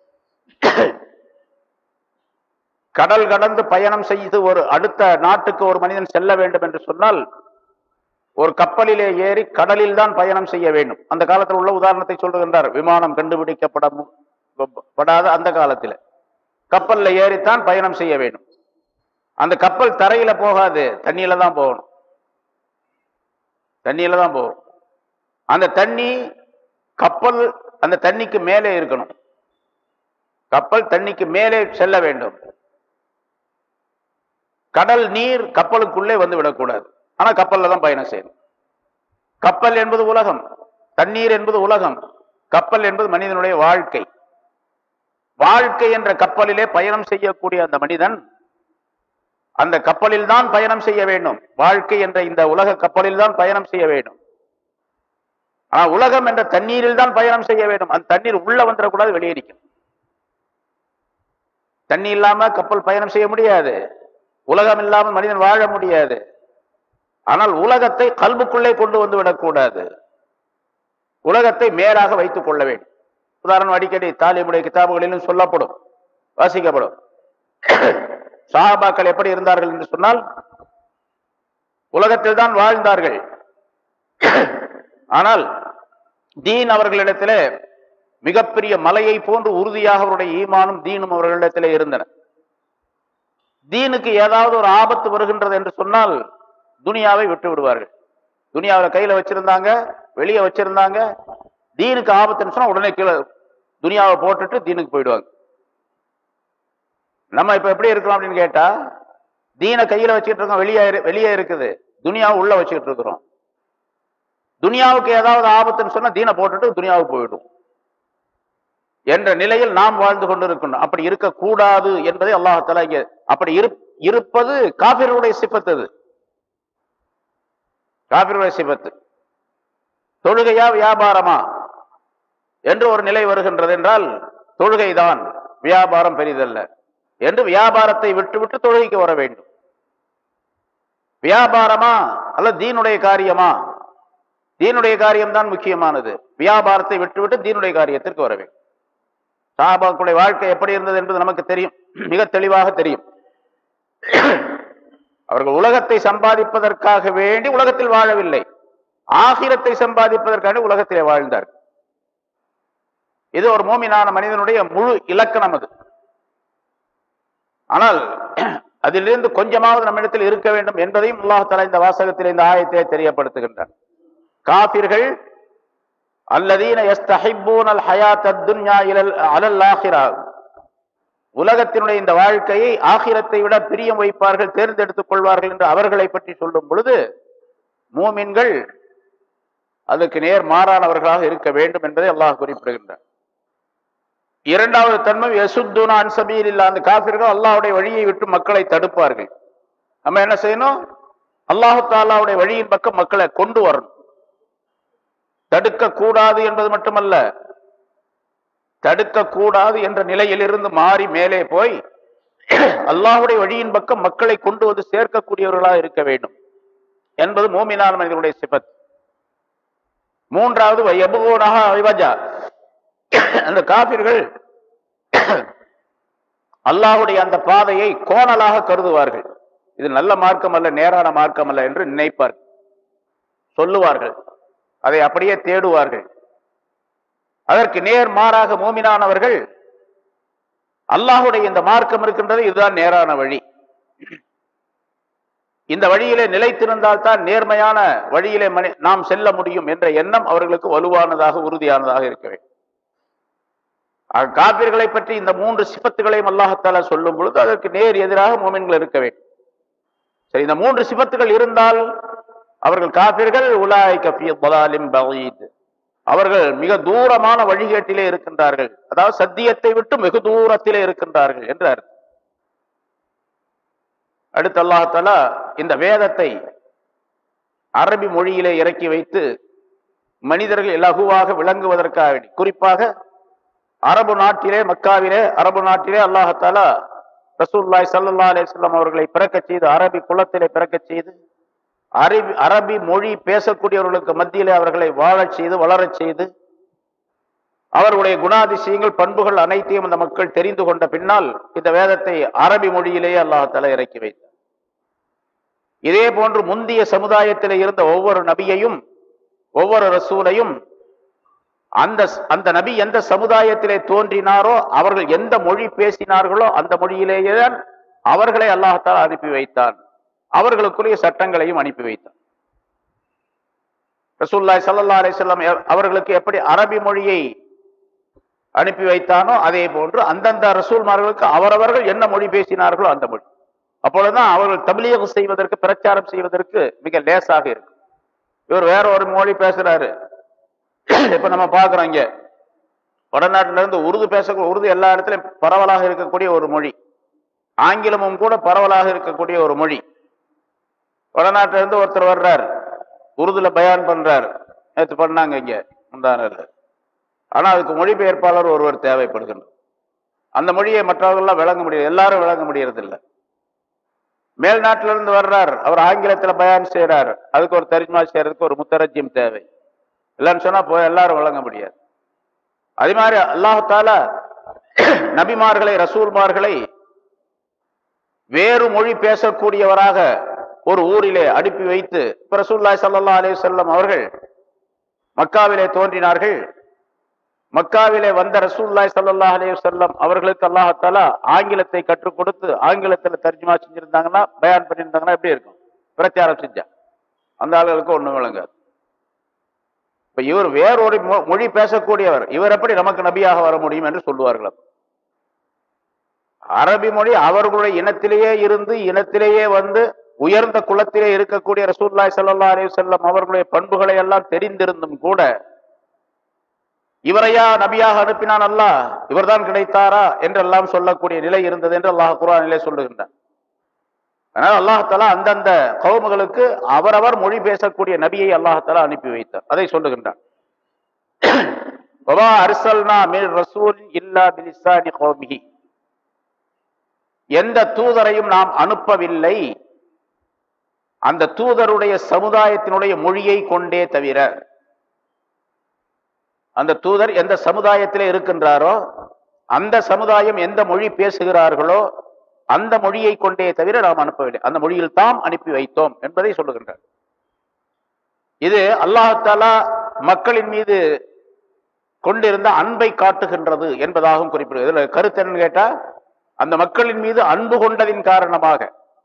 கடல் கடந்து பயணம் செய்து ஒரு அடுத்த நாட்டுக்கு ஒரு மனிதன் செல்ல வேண்டும் என்று சொன்னால் ஒரு கப்பலிலே ஏறி கடலில் தான் பயணம் செய்ய வேண்டும். அந்த காலத்தில் உள்ள உதாரணத்தை சொல்லுகின்றார். விமானம் கண்டுபிடிக்கப்படாத அந்த காலத்தில் கப்பல்ல ஏறித்தான் பயணம் செய்ய வேண்டும். அந்த கப்பல் தரையில போகாது, தண்ணியில தான் போகணும், தண்ணியில தான் போகும். அந்த தண்ணி கப்பல் அந்த தண்ணிக்கு மேலே இருக்கணும், கப்பல் தண்ணிக்கு மேலே செல்ல வேண்டும். கடல் நீர் கப்பலுக்குள்ளே வந்து விடக்கூடாது, ஆனா கப்பல்ல தான் பயணம் செய்யணும். கப்பல் என்பது உலகம், தண்ணீர் என்பது உலகம், கப்பல் என்பது மனிதனுடைய வாழ்க்கை. வாழ்க்கை என்ற கப்பலிலே பயணம் செய்யக்கூடிய அந்த மனிதன் அந்த கப்பலில் தான் பயணம் செய்ய வேண்டும். வாழ்க்கை என்ற இந்த உலக கப்பலில் தான் பயணம் செய்ய வேண்டும். ஆனா உலகம் என்ற தண்ணீரில் தான் பயணம் செய்ய வேண்டும். அந்த தண்ணீர் உள்ள வந்துடக்கூடாது, வெளியே நிற்கும். தண்ணி இல்லாம கப்பல் பயணம் செய்ய முடியாது, உலகம் இல்லாமல் மனிதன் வாழ முடியாது. ஆனால் உலகத்தை கல்புக்குள்ளே கொண்டு வந்து விடக்கூடாது, உலகத்தை மேலாக வைத்துக் கொள்ள வேண்டும். உதாரணம் அடிக்கடி தாலிமுடைய கிதாபுகளிலும் சொல்லப்படும், வாசிக்கப்படும். சஹாபாக்கள் எப்படி இருந்தார்கள் என்று சொன்னால், உலகத்தில் தான் வாழ்ந்தார்கள், ஆனால் தீன் அவர்களிடத்திலே மிகப்பெரிய மலையை போன்று உறுதியாக அவருடைய ஈமானும் தீனும் அவர்களிடத்திலே இருந்தன. தீனுக்கு ஏதாவது ஒரு ஆபத்து வருகின்றது என்று சொன்னால் துனியாவை விட்டு விடுவார்கள். துனியாவில் கையில வச்சிருந்தாங்க, வெளியே வச்சிருந்தாங்க, தீனுக்கு ஆபத்துன்னு சொன்னா உடனே கீழே துனியாவை போட்டுட்டு தீனுக்கு போயிடுவாங்க. நம்ம இப்ப எப்படி இருக்கலாம் அப்படின்னு கேட்டா, தீனை கையில வச்சுக்கிட்டு இருக்கோம், வெளியே வெளியே இருக்குது, துனியாவை உள்ள வச்சுக்கிட்டு இருக்கிறோம். துனியாவுக்கு ஏதாவது ஆபத்துன்னு சொன்னா தீனை போட்டுட்டு துனியாவுக்கு போயிடும் என்ற நிலையில் நாம் வாழ்ந்து கொண்டு இருக்கணும். அப்படி இருக்கக்கூடாது என்பதை அல்லாஹ் தஆலா இங்கே, அப்படி இருப்பது காபிர்களுடைய சிஃபத். அது காபிர்களுடைய சிபத்து. தொழுகையா வியாபாரமா என்று ஒரு நிலை வருகின்றது என்றால் தொழுகைதான், வியாபாரம் பெரிதல்ல என்று வியாபாரத்தை விட்டு விட்டு தொழுகைக்கு வர வேண்டும். வியாபாரமா அல்ல தீனுடைய காரியமா? தீனுடைய காரியம்தான் முக்கியமானது. வியாபாரத்தை விட்டுவிட்டு தீனுடைய காரியத்திற்கு வர வேண்டும். சஹாபாக்களுடைய வாழ்க்கை எப்படி இருந்தது என்பது நமக்கு தெரியும், மிக தெளிவாக தெரியும். அவர்கள் உலகத்தை சம்பாதிப்பதற்காக வேண்டி உலகத்தில் வாழவில்லை, ஆகிரத்தை சம்பாதிப்பதற்காக உலகத்திலே வாழ்ந்தார்கள். இது ஒரு மூமினான மனிதனுடைய முழு இலக்கணம் அது. ஆனால் அதிலிருந்து கொஞ்சமாவது நம்மிடத்தில் இருக்க வேண்டும் என்பதையும் அல்லாஹ் தஆலா இந்த வாசகத்தில், இந்த ஆயத்தை தெரியப்படுத்துகின்றார். காபிர்கள் அல்லதீன யஸ்தஹிப்பூனல் ஹயாத்தத் துன்யா இலல் அலல் ஆகிரா, உலகத்தினுடைய இந்த வாழ்க்கையை ஆகிரத்தை விட பிரியம் வைப்பார்கள், தேர்ந்தெடுத்துக் கொள்வார்கள் என்று அவர்களை பற்றி சொல்லும் பொழுது மூமின்கள் அதுக்கு நேர் மாறானவர்களாக இருக்க வேண்டும் என்பதை அல்லாஹ் குறிப்பிடுகின்றார். இரண்டாவது தன்மை யசுத்தூன அன் சபீலில்லாஹ், அந்த காபிர்கள் அல்லாஹ்வுடைய வழியை விட்டு மக்களை தடுப்பார்கள். நம்ம என்ன செய்யணும்? அல்லாஹ் தஆலாவுடைய வழியின் பக்கம் மக்களை கொண்டு வரணும். தடுக்க கூடாது என்பது மட்டுமல்ல, தடுக்க கூடாது என்ற நிலையில் இருந்து மாறி மேலே போய் அல்லாஹ்வுடைய வழியின் பக்கம் மக்களை கொண்டு வந்து சேர்க்கக்கூடியவர்களாக இருக்க வேண்டும் என்பது மூமினான மனிதனுடைய சிபத். மூன்றாவது வயபூனஹா இவஜா, அந்த காபிர்கள் அல்லாஹ்வுடைய அந்த பாதையை கோணலாக கருதுவார்கள். இது நல்ல மார்க்கம் அல்ல, நேரான மார்க்கம் அல்ல என்று நினைப்பார்கள், சொல்லுவார்கள், அதை அப்படியே தேடுவார்கள். அதற்கு நேர் மாறாக மூமினானவர்கள் அல்லாஹ்வுடைய இந்த மார்க்கம் இருக்கின்றது, இதுதான் நேரான வழி, இந்த வழியிலே நிலைத்திருந்தால் தான் நேர்மையான வழியிலே நாம் செல்ல முடியும் என்ற எண்ணம் அவர்களுக்கு வலுவானதாக, உறுதியானதாக இருக்க வேண்டும். காபிர்களை பற்றி இந்த மூன்று சிபத்துகளையும் அல்லாஹ் தஆலா சொல்லும் பொழுது அதற்கு நேர் எதிராக மூமின்கள் இருக்க வேண்டும். சரி, இந்த மூன்று சிபத்துகள் இருந்தால் அவர்கள் காபிர்கள் உலாயிக ஃபீ ضلالٍ பஈத், அவர்கள் மிக தூரமான வழிகேட்டிலே இருக்கின்றார்கள், அதாவது சத்தியத்தை விட்டு வெகு தூரத்திலே இருக்கின்றார்கள் என்றார். அடுத்து அல்லாஹ் தஆலா இந்த வேதத்தை அரபி மொழியிலே இறக்கி வைத்து மனிதர்கள் இலகுவாக விளங்குவதற்காக, குறிப்பாக அரபு நாட்டிலே, மக்காவிலே, அரபு நாட்டிலே அல்லாஹ் தஆலா ரசூலுல்லாஹி ஸல்லல்லாஹு அலைஹி வஸல்லம் அவர்களை பிறக்கச் செய்து, அரபி குலத்திலே பிறக்கச் செய்து, அரபி அரபி மொழி பேசக்கூடியவர்களுக்கு மத்தியிலே அவர்களை வாழச் செய்து, வளரச் செய்து, அவர்களுடைய குணாதிசயங்கள், பண்புகள் அனைத்தையும் அந்த மக்கள் தெரிந்து கொண்ட பின்னால் இந்த வேதத்தை அரபி மொழியிலேயே அல்லாஹ் தஆலா இறக்கி வைத்தார். இதே போன்று முந்திய சமுதாயத்திலே இருந்த ஒவ்வொரு நபியையும், ஒவ்வொரு ரசூலையும் அந்த அந்த நபி எந்த சமுதாயத்திலே தோன்றினாரோ, அவர்கள் எந்த மொழி பேசினார்களோ அந்த மொழியிலேயே தான் அவர்களை அல்லாஹ் தஆலா அனுப்பி வைத்தான், அவர்களுக்குரிய சட்டங்களையும் அனுப்பி வைத்தான். ரசூலுல்லாஹி ஸல்லல்லாஹு அலைஹி வஸல்லம் அவர்களுக்கு எப்படி அரபி மொழியை அனுப்பி வைத்தானோ அதே போன்று அந்தந்த ரசூல்மார்களுக்கு அவரவர்கள் என்ன மொழி பேசினார்களோ அந்த மொழி. அப்பொழுதுதான் அவர்கள் தப்லீக் செய்வதற்கு, பிரச்சாரம் செய்வதற்கு மிக லேசாக இருக்கு. இவர் வேற ஒரு மொழி பேசுறாரு, இப்ப நம்ம பாக்குறோம் இங்க வடநாட்டில இருந்து உருது பேசக்கூடிய, உருது எல்லா இடத்திலும் பரவலாக இருக்கக்கூடிய ஒரு மொழி, ஆங்கிலமும் கூட பரவலாக இருக்கக்கூடிய ஒரு மொழி. வடநாட்டில இருந்து ஒருத்தர் வர்றார், உருதுல பயான் பண்றார், நேற்று பண்ணாங்க இங்க முந்தான. ஆனா அதுக்கு மொழிபெயர்ப்பாளர் ஒருவர் தேவைப்படுகின்றார். அந்த மொழியை மற்றவர்கள்லாம் விளங்க முடியாது, எல்லாரும் விளங்க முடியறது இல்லை. மேல் நாட்டில இருந்து வர்றார், அவர் ஆங்கிலத்துல பயான் செய்யறார், அதுக்கு ஒரு தர்ஜுமா செய்யறதுக்கு ஒரு முத்தரஜிம் தேவை. இல்லைன்னு சொன்னா போய் எல்லாரும் வழங்க முடியாது. அதே மாதிரி அல்லாஹ் தஆலா நபிமார்களை, ரசூல்மார்களை வேறு மொழி பேசக்கூடியவராக ஒரு ஊரிலே அனுப்பி வைத்து, இப்ப ரசூலுல்லாஹி ஸல்லல்லாஹு அலைஹி வஸல்லம் அவர்கள் மக்காவிலே தோன்றினார்கள். மக்காவிலே வந்த ரசூலுல்லாஹி ஸல்லல்லாஹு அலைஹி வஸல்லம் அவர்களுக்கு அல்லாஹ் தஆலா ஆங்கிலத்தை கற்றுக் கொடுத்து ஆங்கிலத்தில் தர்ஜுமா செஞ்சிருந்தாங்கன்னா, பயான் பண்ணியிருந்தாங்கன்னா எப்படி இருக்கும்? பிரச்சாரம் செஞ்சா அந்த ஆளுகளுக்கு ஒண்ணும் விளங்காது. இப்ப இவர் வேறொரு மொழி பேசக்கூடியவர், இவர் எப்படி நமக்கு நபியாக வர முடியும் என்று சொல்லுவார்கள். அரபி மொழி அவர்களுடைய இனத்திலேயே இருந்து, இனத்திலேயே வந்து உயர்ந்த குலத்திலே இருக்கக்கூடிய ரசூலுல்லாஹி ஸல்லல்லாஹு அலைஹி வஸல்லம் அவர்களுடைய பண்புகளை எல்லாம் தெரிந்திருந்தும் கூட இவரையா நபியாக அனுப்பினான் அல்லாஹ், இவர்தான் கிடைத்தாரா என்றெல்லாம் சொல்லக்கூடிய நிலை இருந்தது என்று அல்லாஹ் குர்ஆனிலே சொல்லுகின்றான். அதனால அல்லாஹாலா அந்தந்த கௌமுகளுக்கு அவரவர் மொழி பேசக்கூடிய நபியை அல்லாஹாலா அனுப்பி வைத்தார். அதை சொல்லுகின்றார். எந்த தூதரையும் நாம் அனுப்பவில்லை அந்த தூதருடைய சமுதாயத்தினுடைய மொழியை கொண்டே தவிர. அந்த தூதர் எந்த சமுதாயத்திலே இருக்கின்றாரோ அந்த சமுதாயம் எந்த மொழி பேசுகிறார்களோ அந்த மொழியை கொண்டே தவிர நாம் அனுப்பவில்லை, அந்த மொழியில் தாம் அனுப்பி வைத்தோம் என்பதை சொல்லுகின்றார். இது அல்லாஹாலா மக்களின் மீது கொண்டிருந்த அன்பை காட்டுகின்றது என்பதாகவும் குறிப்பிடுகிறது. இதுல கருத்து என்னன்னு கேட்டா, அந்த மக்களின் மீது அன்பு கொண்டதின் காரணமாக,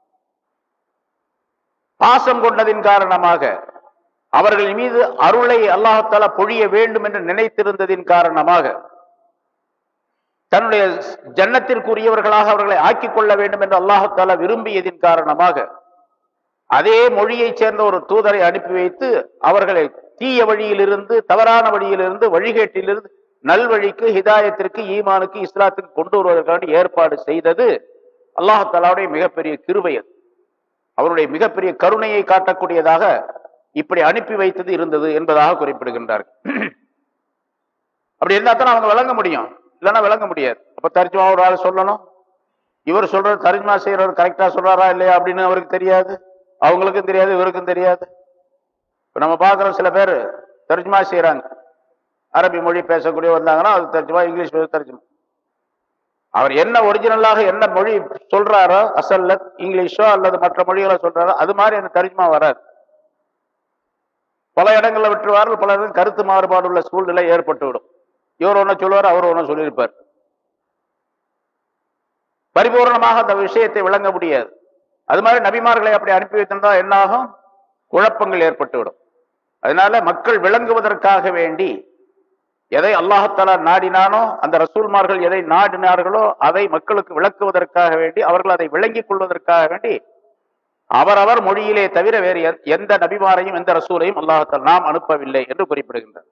பாசம் கொண்டதின் காரணமாக, அவர்களின் மீது அருளை அல்லாஹாலா பொழிய வேண்டும் என்று நினைத்திருந்ததின் காரணமாக, தன்னுடைய ஜன்னத்திற்குரியவர்களாக அவர்களை ஆக்கிக் கொள்ள வேண்டும் என்று அல்லாஹாலா விரும்பியதின் காரணமாக அதே மொழியை சேர்ந்த ஒரு தூதரை அனுப்பி வைத்து அவர்களை தீய வழியிலிருந்து, தவறான வழியிலிருந்து, வழிகேட்டிலிருந்து நல்வழிக்கு, ஹிதாயத்திற்கு, ஈமானுக்கு, இஸ்லாத்துக்கு கொண்டு வருவதற்கான ஏற்பாடு செய்தது அல்லாஹாலாவுடைய மிகப்பெரிய கிருபை. அவருடைய மிகப்பெரிய கருணையை காட்டக்கூடியதாக இப்படி அனுப்பி வைத்தது இருந்தது என்பதாக குறிப்பிடுகின்றார்கள். அப்படி இருந்தா தான் அவங்க விளங்க முடியும், இல்லைன்னா விளங்க முடியாது. அப்ப தர்ஜுமா ஒரு ஆள் சொல்லணும், இவர் சொல்றது தர்ஜுமா செய்யறவர் கரெக்டா சொல்றாரா இல்லையா அப்படின்னு அவருக்கு தெரியாது, அவங்களுக்கும் தெரியாது, இவருக்கும் தெரியாது. இப்ப நம்ம பார்க்குறோம், சில பேர் தர்ஜுமா செய்யறாங்க, அரபி மொழி பேசக்கூடிய வந்தாங்கன்னா அது தர்ஜுமா, இங்கிலீஷ் தர்ஜுமா. அவர் என்ன ஒரிஜினலாக என்ன மொழி சொல்றாரோ, அசல்ல இங்கிலீஷோ அல்லது மற்ற மொழிகளோ சொல்றாரோ அது மாதிரி எனக்கு தர்ஜுமா வராது. பல இடங்களில் விட்டுருவார்கள், பல இடங்கள் கருத்து மாறுபாடு உள்ள சூழ்நிலை ஏற்பட்டு விடும். இவர் ஒன்னும் சொல்லுவார், அவர் ஒன்னும் சொல்லியிருப்பார். பரிபூர்ணமாக அந்த விஷயத்தை விளங்க முடியாது. அது மாதிரி நபிமார்களை அப்படி அனுப்பி வைத்திருந்தால் என்னாகும்? குழப்பங்கள் ஏற்பட்டுவிடும். அதனால மக்கள் விளங்குவதற்காக வேண்டி எதை அல்லாஹாலா நாடினானோ, அந்த ரசூல்மார்கள் எதை நாடினார்களோ அதை மக்களுக்கு விளக்குவதற்காக வேண்டி, அவர்கள் அதை விளங்கிக் கொள்வதற்காக வேண்டி அவரவர் மொழியிலே தவிர வேறு எந்த நபிமாரையும் எந்த ரசூலையும் அல்லாஹாலா நாம் அனுப்பவில்லை என்று குறிப்பிடுகின்றார்.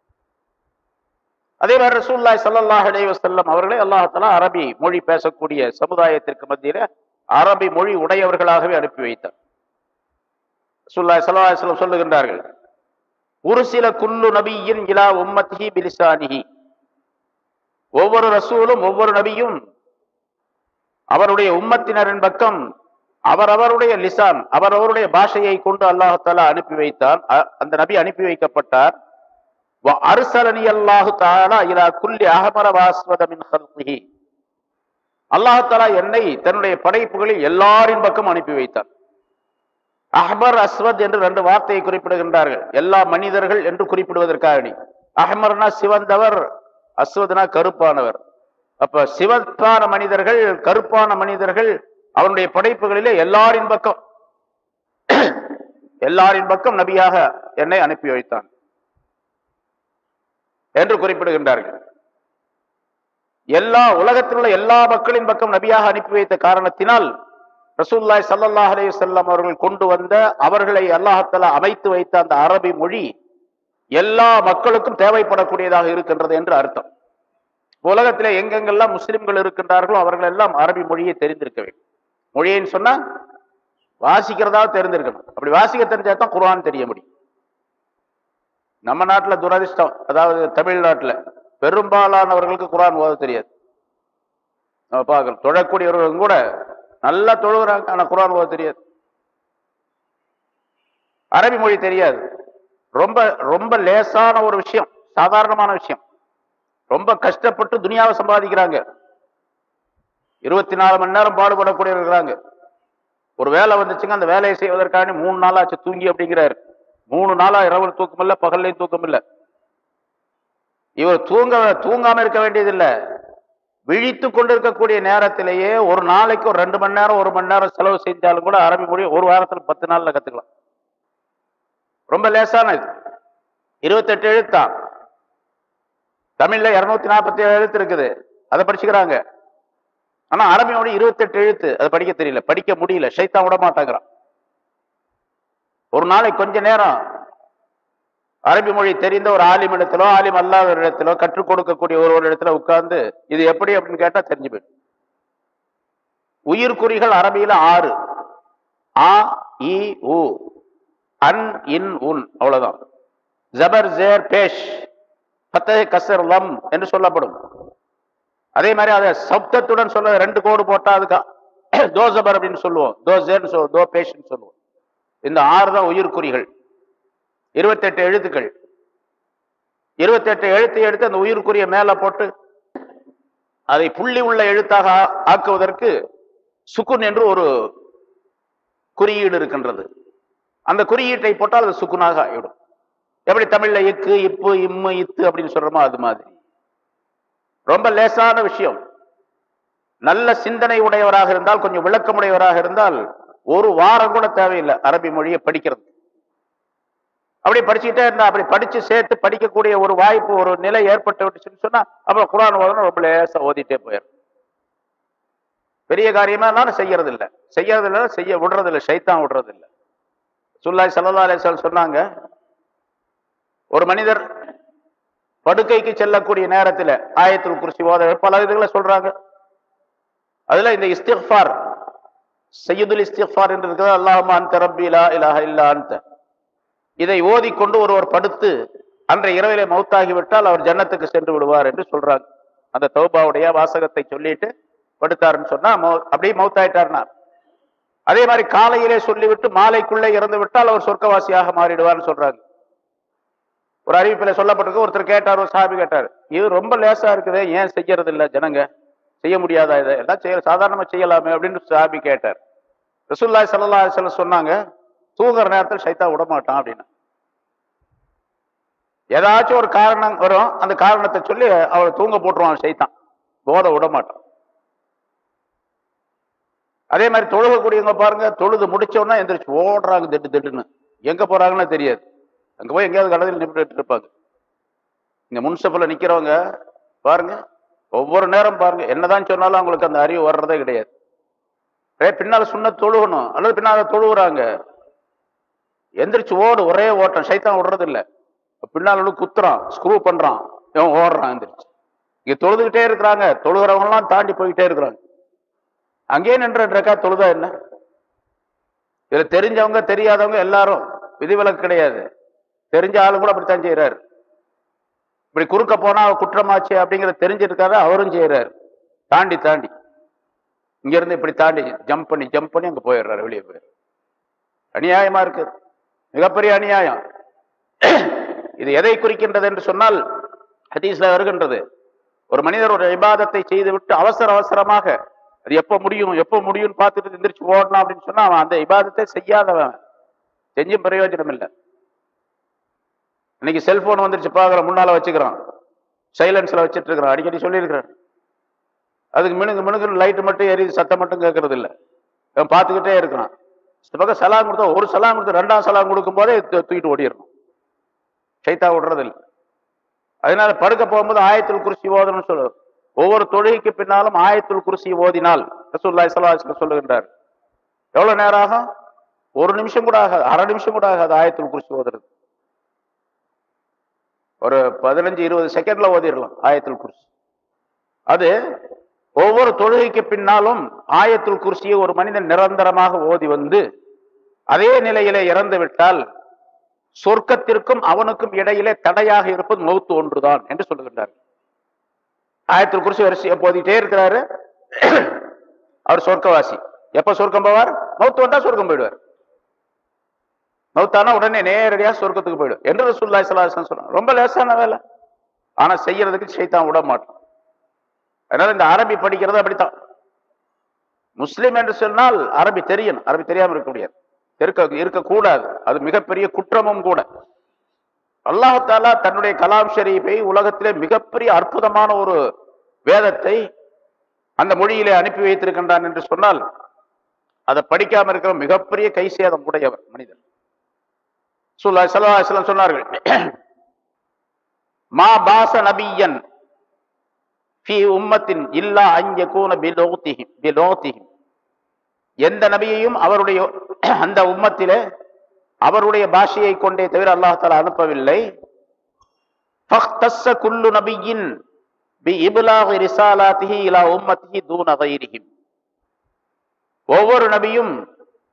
அதே மாதிரி ரசூலுல்லாஹி ஸல்லல்லாஹு அலைஹி வஸல்லம் அவர்களை அல்லாஹாலா அரபி மொழி பேசக்கூடிய சமுதாயத்திற்கு மத்தியில அரபி மொழி உடையவர்களாகவே அனுப்பி வைத்தார். ரசூலுல்லாஹி ஸல்லல்லாஹு அலைஹி வஸல்லம் சொல்லுகின்றார்கள், உர்சில குல்லு நபியின் இலா உம்மத்திஹி பிலிசானிஹி. ஒவ்வொரு ரசூலும், ஒவ்வொரு நபியும் அவருடைய உம்மத்தினரின் பக்கம் அவரவருடைய லிசான், அவரவருடைய பாஷையை கொண்டு அல்லாஹாலா அனுப்பி வைத்தார். அந்த நபி அனுப்பி வைக்கப்பட்டார். அர்சலனி அல்லாஹு தஆலா இலா குல்லி அஹ்மர வஅஸ்வத மின் ஹல்கிஹி. அல்லாஹாலா என்னை தன்னுடைய படைப்புகளில் எல்லாரின் பக்கம் அனுப்பி வைத்தார். அஹ்மர், அஸ்வத் என்று ரெண்டு வார்த்தையை குறிப்பிடுகின்றார்கள். எல்லா மனிதர்கள் என்று குறிப்பிடுவதற்காக. அஹ்மர்னா சிவந்தவர், அஸ்வத்னா கருப்பானவர். அப்ப சிவப்பான மனிதர்கள், கருப்பான மனிதர்கள் அவனுடைய படைப்புகளிலே எல்லாரின் பக்கம் எல்லாரின் பக்கம் நபியாக என்னை அனுப்பி வைத்தான் என்று குறிப்பிடுகின்றார்கள். எல்லா உலகத்தில் உள்ள எல்லா மக்களின் பக்கம் நபியாக அனுப்பி வைத்த காரணத்தினால் ரசூலுல்லாஹி ஸல்லல்லாஹு அலைஹி வஸல்லம் அவர்கள் கொண்டு வந்த, அவர்களை அல்லாஹ்தஆலா அமைத்து வைத்த அந்த அரபி மொழி எல்லா மக்களுக்கும் தேவைப்படக்கூடியதாக இருக்கின்றது என்று அர்த்தம். உலகத்திலே எங்கெங்கெல்லாம் முஸ்லிம்கள் இருக்கின்றார்களோ அவர்கள் எல்லாம் அரபி மொழியை தெரிந்திருக்க வேண்டும். மொழியைன்னு சொன்னா வாசிக்கிறதாக தெரிந்திருக்கணும். அப்படி வாசிக்க தெரிஞ்சாதான் குர்ஆன் தெரிய முடியும். நம்ம நாட்டில் துரதிர்ஷ்டம், அதாவது தமிழ்நாட்டில் பெரும்பாலானவர்களுக்கு குர்ஆன் ஓத தெரியாது. நம்ம பார்க்கலாம், தொழக்கூடியவர்களும் கூட நல்லா தொழுகிறாங்க, ஆனா குர்ஆன் ஓத தெரியாது, அரபி மொழி தெரியாது. ரொம்ப ரொம்ப லேசான ஒரு விஷயம், சாதாரணமான விஷயம். ரொம்ப கஷ்டப்பட்டு துனியாவை சம்பாதிக்கிறாங்க, இருபத்தி நாலு மணி நேரம் பாடுபடக்கூடிய இருக்கிறாங்க. ஒரு வேலை வந்துச்சுங்க, அந்த வேலையை செய்வதற்காக மூணு நாளாச்சு தூங்கி அப்படிங்கிறாரு. மூணு நாளா இரவு தூக்கம் இல்லை, பகல்லையும் தூக்கம் இல்லை. இவர் தூங்க தூங்காம இருக்க வேண்டியதில்லை, விழித்து கொண்டிருக்கக்கூடிய நேரத்திலேயே ஒரு நாளைக்கு ஒரு ரெண்டு மணி நேரம் ஒரு மணி நேரம் செலவு செஞ்சாலும் கூட அரபி மொழி ஒரு வாரத்தில் பத்து நாள்ல கத்துக்கலாம். ரொம்ப லேசான இது. இருபத்தெட்டு எழுத்தான், தமிழ்ல இருநூத்தி நாற்பத்தி ஏழு எழுத்து இருக்குது, அதை படிச்சுக்கிறாங்க. ஆனா அரபி மொழி இருபத்தெட்டு எழுத்து, அதை படிக்க தெரியல, படிக்க முடியல, ஷைத்தான் விட மாட்டாங்கிறான். ஒரு நாளைக்கு கொஞ்ச நேரம் அரபி மொழி தெரிந்த ஒரு ஆலிம் இடத்திலோ ஆலிம் அல்லாத ஒரு இடத்திலோ கற்றுக் கொடுக்கக்கூடிய ஒரு ஒரு இடத்துல உட்கார்ந்து இது எப்படி அப்படின்னு கேட்டா தெரிஞ்சு போயிடும். உயிர்குறிகள் அரபியில ஆறு, ஆ இ உ அன் இன் உன், அவ்வளவுதான். ஜபர் ஜேர் பேஷ் பத்தே கசர் லம் என்று சொல்லப்படும். அதே மாதிரி அதை சப்தத்துடன் சொல்ல ரெண்டு கோடு போட்டா அதுக்கு தோ ஜபர் அப்படின்னு சொல்லுவோம், தோ ஜேர் தோ பேஷ் சொல்லுவோம். இந்த ஆறு தான் உயிர்குறிகள். இருபத்தி எட்டு எழுத்துக்கள். இருபத்தி எட்டு எழுத்தை எடுத்து அந்த உயிர்குறிய மேல போட்டு அதை புள்ளி உள்ள எழுத்தாக ஆக்குவதற்கு சுக்குன் என்று ஒரு குறியீடு இருக்கின்றது. அந்த குறியீட்டை போட்டால் அது சுக்குனாக ஆகிடும். எப்படி தமிழ்ல இக்கு இப்பு இம்மு இத்து அப்படின்னு சொல்றோமோ அது மாதிரி. ரொம்ப லேசான விஷயம். நல்ல சிந்தனை உடையவராக இருந்தால், கொஞ்சம் விளக்கமுடையவராக இருந்தால் ஒரு வாரம் கூட தேவையில்லை அரபி மொழியை படிக்கிறது. அப்படி படிச்சுக்கிட்டே இருந்தா, அப்படி படிச்சு சேர்த்து படிக்கக்கூடிய ஒரு வாய்ப்பு, ஒரு நிலை ஏற்பட்டு விட்டுச்சுன்னு சொன்னா அப்புறம் குர்ஆன் ஓதணும் ரொம்ப லேசா ஓதிட்டே போயிடும். பெரிய காரியமா இருந்தாலும் செய்யறது இல்லை, செய்யறது இல்லை, செய்ய விடுறது இல்லை, ஷைத்தான் விடுறது இல்லை. ரசூலுல்லாஹி ஸல்லல்லாஹு அலைஹி வஸல்லம் சொன்னாங்க, ஒரு மனிதர் படுக்கைக்கு செல்லக்கூடிய நேரத்தில் ஆயத்துல் குர்சி ஓத பல இதுகளை சொல்றாங்க. அதுல இந்த இஸ்திக்ஃபார், சய்யிதுல் இஸ்திக்ஃபார் என்று இருக்கிறது, அல்லாஹும்ம அன்த ரப்பி லா இலாஹ இல்லா அன்த. இதை ஓதிக்கொண்டு ஒருவர் படுத்து அன்றைய இரவிலே மௌத்தாகிவிட்டால் அவர் ஜன்னத்துக்கு சென்று விடுவார் என்று சொல்றாங்க. அந்த தௌபாவுடைய வாசகத்தை சொல்லிட்டு படுத்தாருன்னு சொன்னா அப்படியே மௌத்தாயிட்டார்னா. அதே மாதிரி காலையிலே சொல்லிவிட்டு மாலைக்குள்ளே இறந்து விட்டால் அவர் சொர்க்கவாசியாக மாறிடுவார்னு சொல்றாங்க. ஒரு அறிவிப்பில சொல்லப்பட்டிருக்கு. ஒருத்தர் கேட்டார், ஒரு சாபி கேட்டார், இது ரொம்ப லேசா இருக்குது, ஏன் செய்யறது இல்லை ஜனங்க, செய்ய முடியாதா, இதை எல்லாம் செய்ய சாதாரணமா செய்யலாமே அப்படின்னு சாபி கேட்டார். ரசூலுல்லாஹி ஸல்லல்லாஹு அலைஹி வஸல்லம் சொன்னாங்க, தூங்குற நேரத்தில் ஷைத்தான் விடமாட்டான் அப்படின்னு. ஏதாச்சும் ஒரு காரணம் வரும், அந்த காரணத்தை சொல்லி அவளை தூங்க போட்டுருவான் ஷைத்தான், போத விடமாட்டான். அதே மாதிரி தொழுகக்கூடியவங்க பாருங்க, தொழுது முடிச்சோன்னா எந்திரிச்சு ஓடுறாங்க திட்டு திட்டுன்னு, எங்க போறாங்கன்னு தெரியாது. அங்க போய் எங்கேயாவது கடலில் நின்றுட்டு இருப்பாங்க. இங்க முன்சப்பில் நிக்கிறவங்க பாருங்க, ஒவ்வொரு நேரம் பாருங்க, என்னதான் சொன்னாலும் அவங்களுக்கு அந்த அறிவு வர்றதே கிடையாது. பின்னால சுண்ண தொழுகணும் அல்லது பின்னால தொழுகிறாங்க, எந்திரிச்சு ஓடு, ஒரே ஓட்டம், ஷைத்தான் விடுறது இல்லை. பின்னால குத்துறான், ஸ்க்ரூ பண்றான், இவன் ஓடுறான் எந்திரிச்சு. இங்க தொழுதுகிட்டே இருக்கிறாங்க, தொழுகிறவங்க எல்லாம் தாண்டி போய்கிட்டே இருக்கிறாங்க. அங்கேயே நின்றக்கா தொழுதா என்ன? இதுல தெரிஞ்சவங்க தெரியாதவங்க எல்லாரும் விதிவிலக்கு கிடையாது. தெரிஞ்ச ஆளு கூட அப்படித்தான் செய்யறாரு. இப்படி குறுக்க போனா குற்றமாச்சு அப்படிங்கிறத தெரிஞ்சிருக்காரு, அவரும் செய்யறாரு. தாண்டி தாண்டி இங்க இருந்து இப்படி தாண்டி ஜம்ப் பண்ணி ஜம்ப் பண்ணி அங்க போயிடுறாரு, வெளியே போயிடுறாரு. அநியாயமா இருக்கு, மிகப்பெரிய அநியாயம். இது எதை குறிக்கின்றது என்று சொன்னால், ஹதீஸ்ல வருகின்றது, ஒரு மனிதர் ஒரு இபாதத்தை செய்து விட்டு அவசர அவசரமாக அது எப்ப முடியும் எப்ப முடியும்னு பார்த்துட்டு எந்திரிச்சு ஓடணும் அப்படின்னு சொன்னா அவன் அந்த இபாதத்தை செய்யாதவன், செஞ்சும் பிரயோஜனம் இல்லை. இன்னைக்கு செல்போன் வந்துருச்சு, பாக்குற முன்னால வச்சுக்கிறான், சைலன்ஸ்ல வச்சுட்டு இருக்கிறான். அடிக்கடி சொல்லியிருக்கிறேன், அதுக்கு மினுக்கு மினுக்கு லைட் மட்டும் எரியுது, சத்தம் மட்டும் கேட்கறது இல்லை, அவன் பார்த்துக்கிட்டே இருக்கிறான். இந்த பக்கம் சலாம் கொடுத்தா, ஒரு சலாம் கொடுத்து ரெண்டாம் சலாம் கொடுக்கும் போதே தூக்கிட்டு ஓடிடணும், ஷைத்தான் விடுறது இல்லை. அதனால படுக்க போகும்போது ஆயத்துல் குர்சி ஓதணும்னு சொல்லு. ஒவ்வொரு தொழுகைக்கு பின்னாலும் ஆயத்துல் குர்சி ஓதினால் ரசூலுல்லாஹி ஸல்லல்லாஹு அலைஹி வஸல்லம் சொல்லுகின்றார், எவ்வளவு நேரம் ஆகும்? ஒரு நிமிஷம் கூட ஆகாது, அரை நிமிஷம் கூட ஆகாது ஆயத்துல் குர்சி ஓதுறது. ஒரு பதினஞ்சு இருபது செகண்ட்ல ஓதிடலாம் ஆயத்துல் குர்சி. அது ஒவ்வொரு தொழுகைக்கு பின்னாலும் ஆயத்துல் குர்சியை ஒரு மனிதன் நிரந்தரமாக ஓதி வந்து அதே நிலையிலே இறந்து விட்டால் சொர்க்கத்திற்கும் அவனுக்கும் இடையிலே தடையாக இருப்பது மௌத்து ஒன்றுதான் என்று சொல்லுகின்றார். ஆயத்துல் குர்சி வரிசையை போதிட்டே இருக்கிறாரு, அவர் சொர்க்கவாசி. எப்ப சொர்க்கம் போவார்? மௌத்து வந்தா சொர்க்கம் போயிடுவார். மௌத்தானா உடனே நேரடியா சொர்க்கத்துக்கு போயிடும் என்று ரசூலுல்லாஹி ஸல்லல்லாஹு அலைஹி வஸல்லம் சொல்றாங்க. ரொம்ப லேசான வேலை, ஆனா செய்யறதுக்கு ஷைத்தான் விட மாட்டான். அதனால இந்த அரபி படிக்கிறது அப்படித்தான். முஸ்லிம் என்று சொன்னால் அரபி தெரியணும், அரபி தெரியாம இருக்க முடியாது, இருக்க இருக்கக்கூடாது. அது மிகப்பெரிய குற்றமும் கூட. அல்லாஹ் தஆலா தன்னுடைய கலாம் ஷரீஃபை உலகத்திலே மிகப்பெரிய அற்புதமான ஒரு வேதத்தை அந்த மொழியிலே அனுப்பி வைத்திருக்கின்றான் என்று சொன்னால் அதை படிக்காம இருக்கிற மிகப்பெரிய கை சேதம் உடையவர் மனிதன். ரசூலுல்லாஹி ஸல்லல்லாஹு அலைஹி வஸல்லம் சொன்னார்கள், மா பாஸ நபியன் ஃபீ உம்மத்தின் இல்லா அன் யகூன பிலுக்திஹிம் பிலுக்திஹிம். எந்த நபியையும் அவருடைய அந்த உம்மத்திலே அவருடைய பாஷையை கொண்டே தவிர அல்லாஹ் தஆலா அனுப்பவில்லை. ஃபக்தஸ்ஸ குல்லு நபியின் பி இப்லாகி ரிசாலாத்திஹி இலா உம்மத்திஹி தூன கைரிஹிம். ஒவ்வொரு நபியும்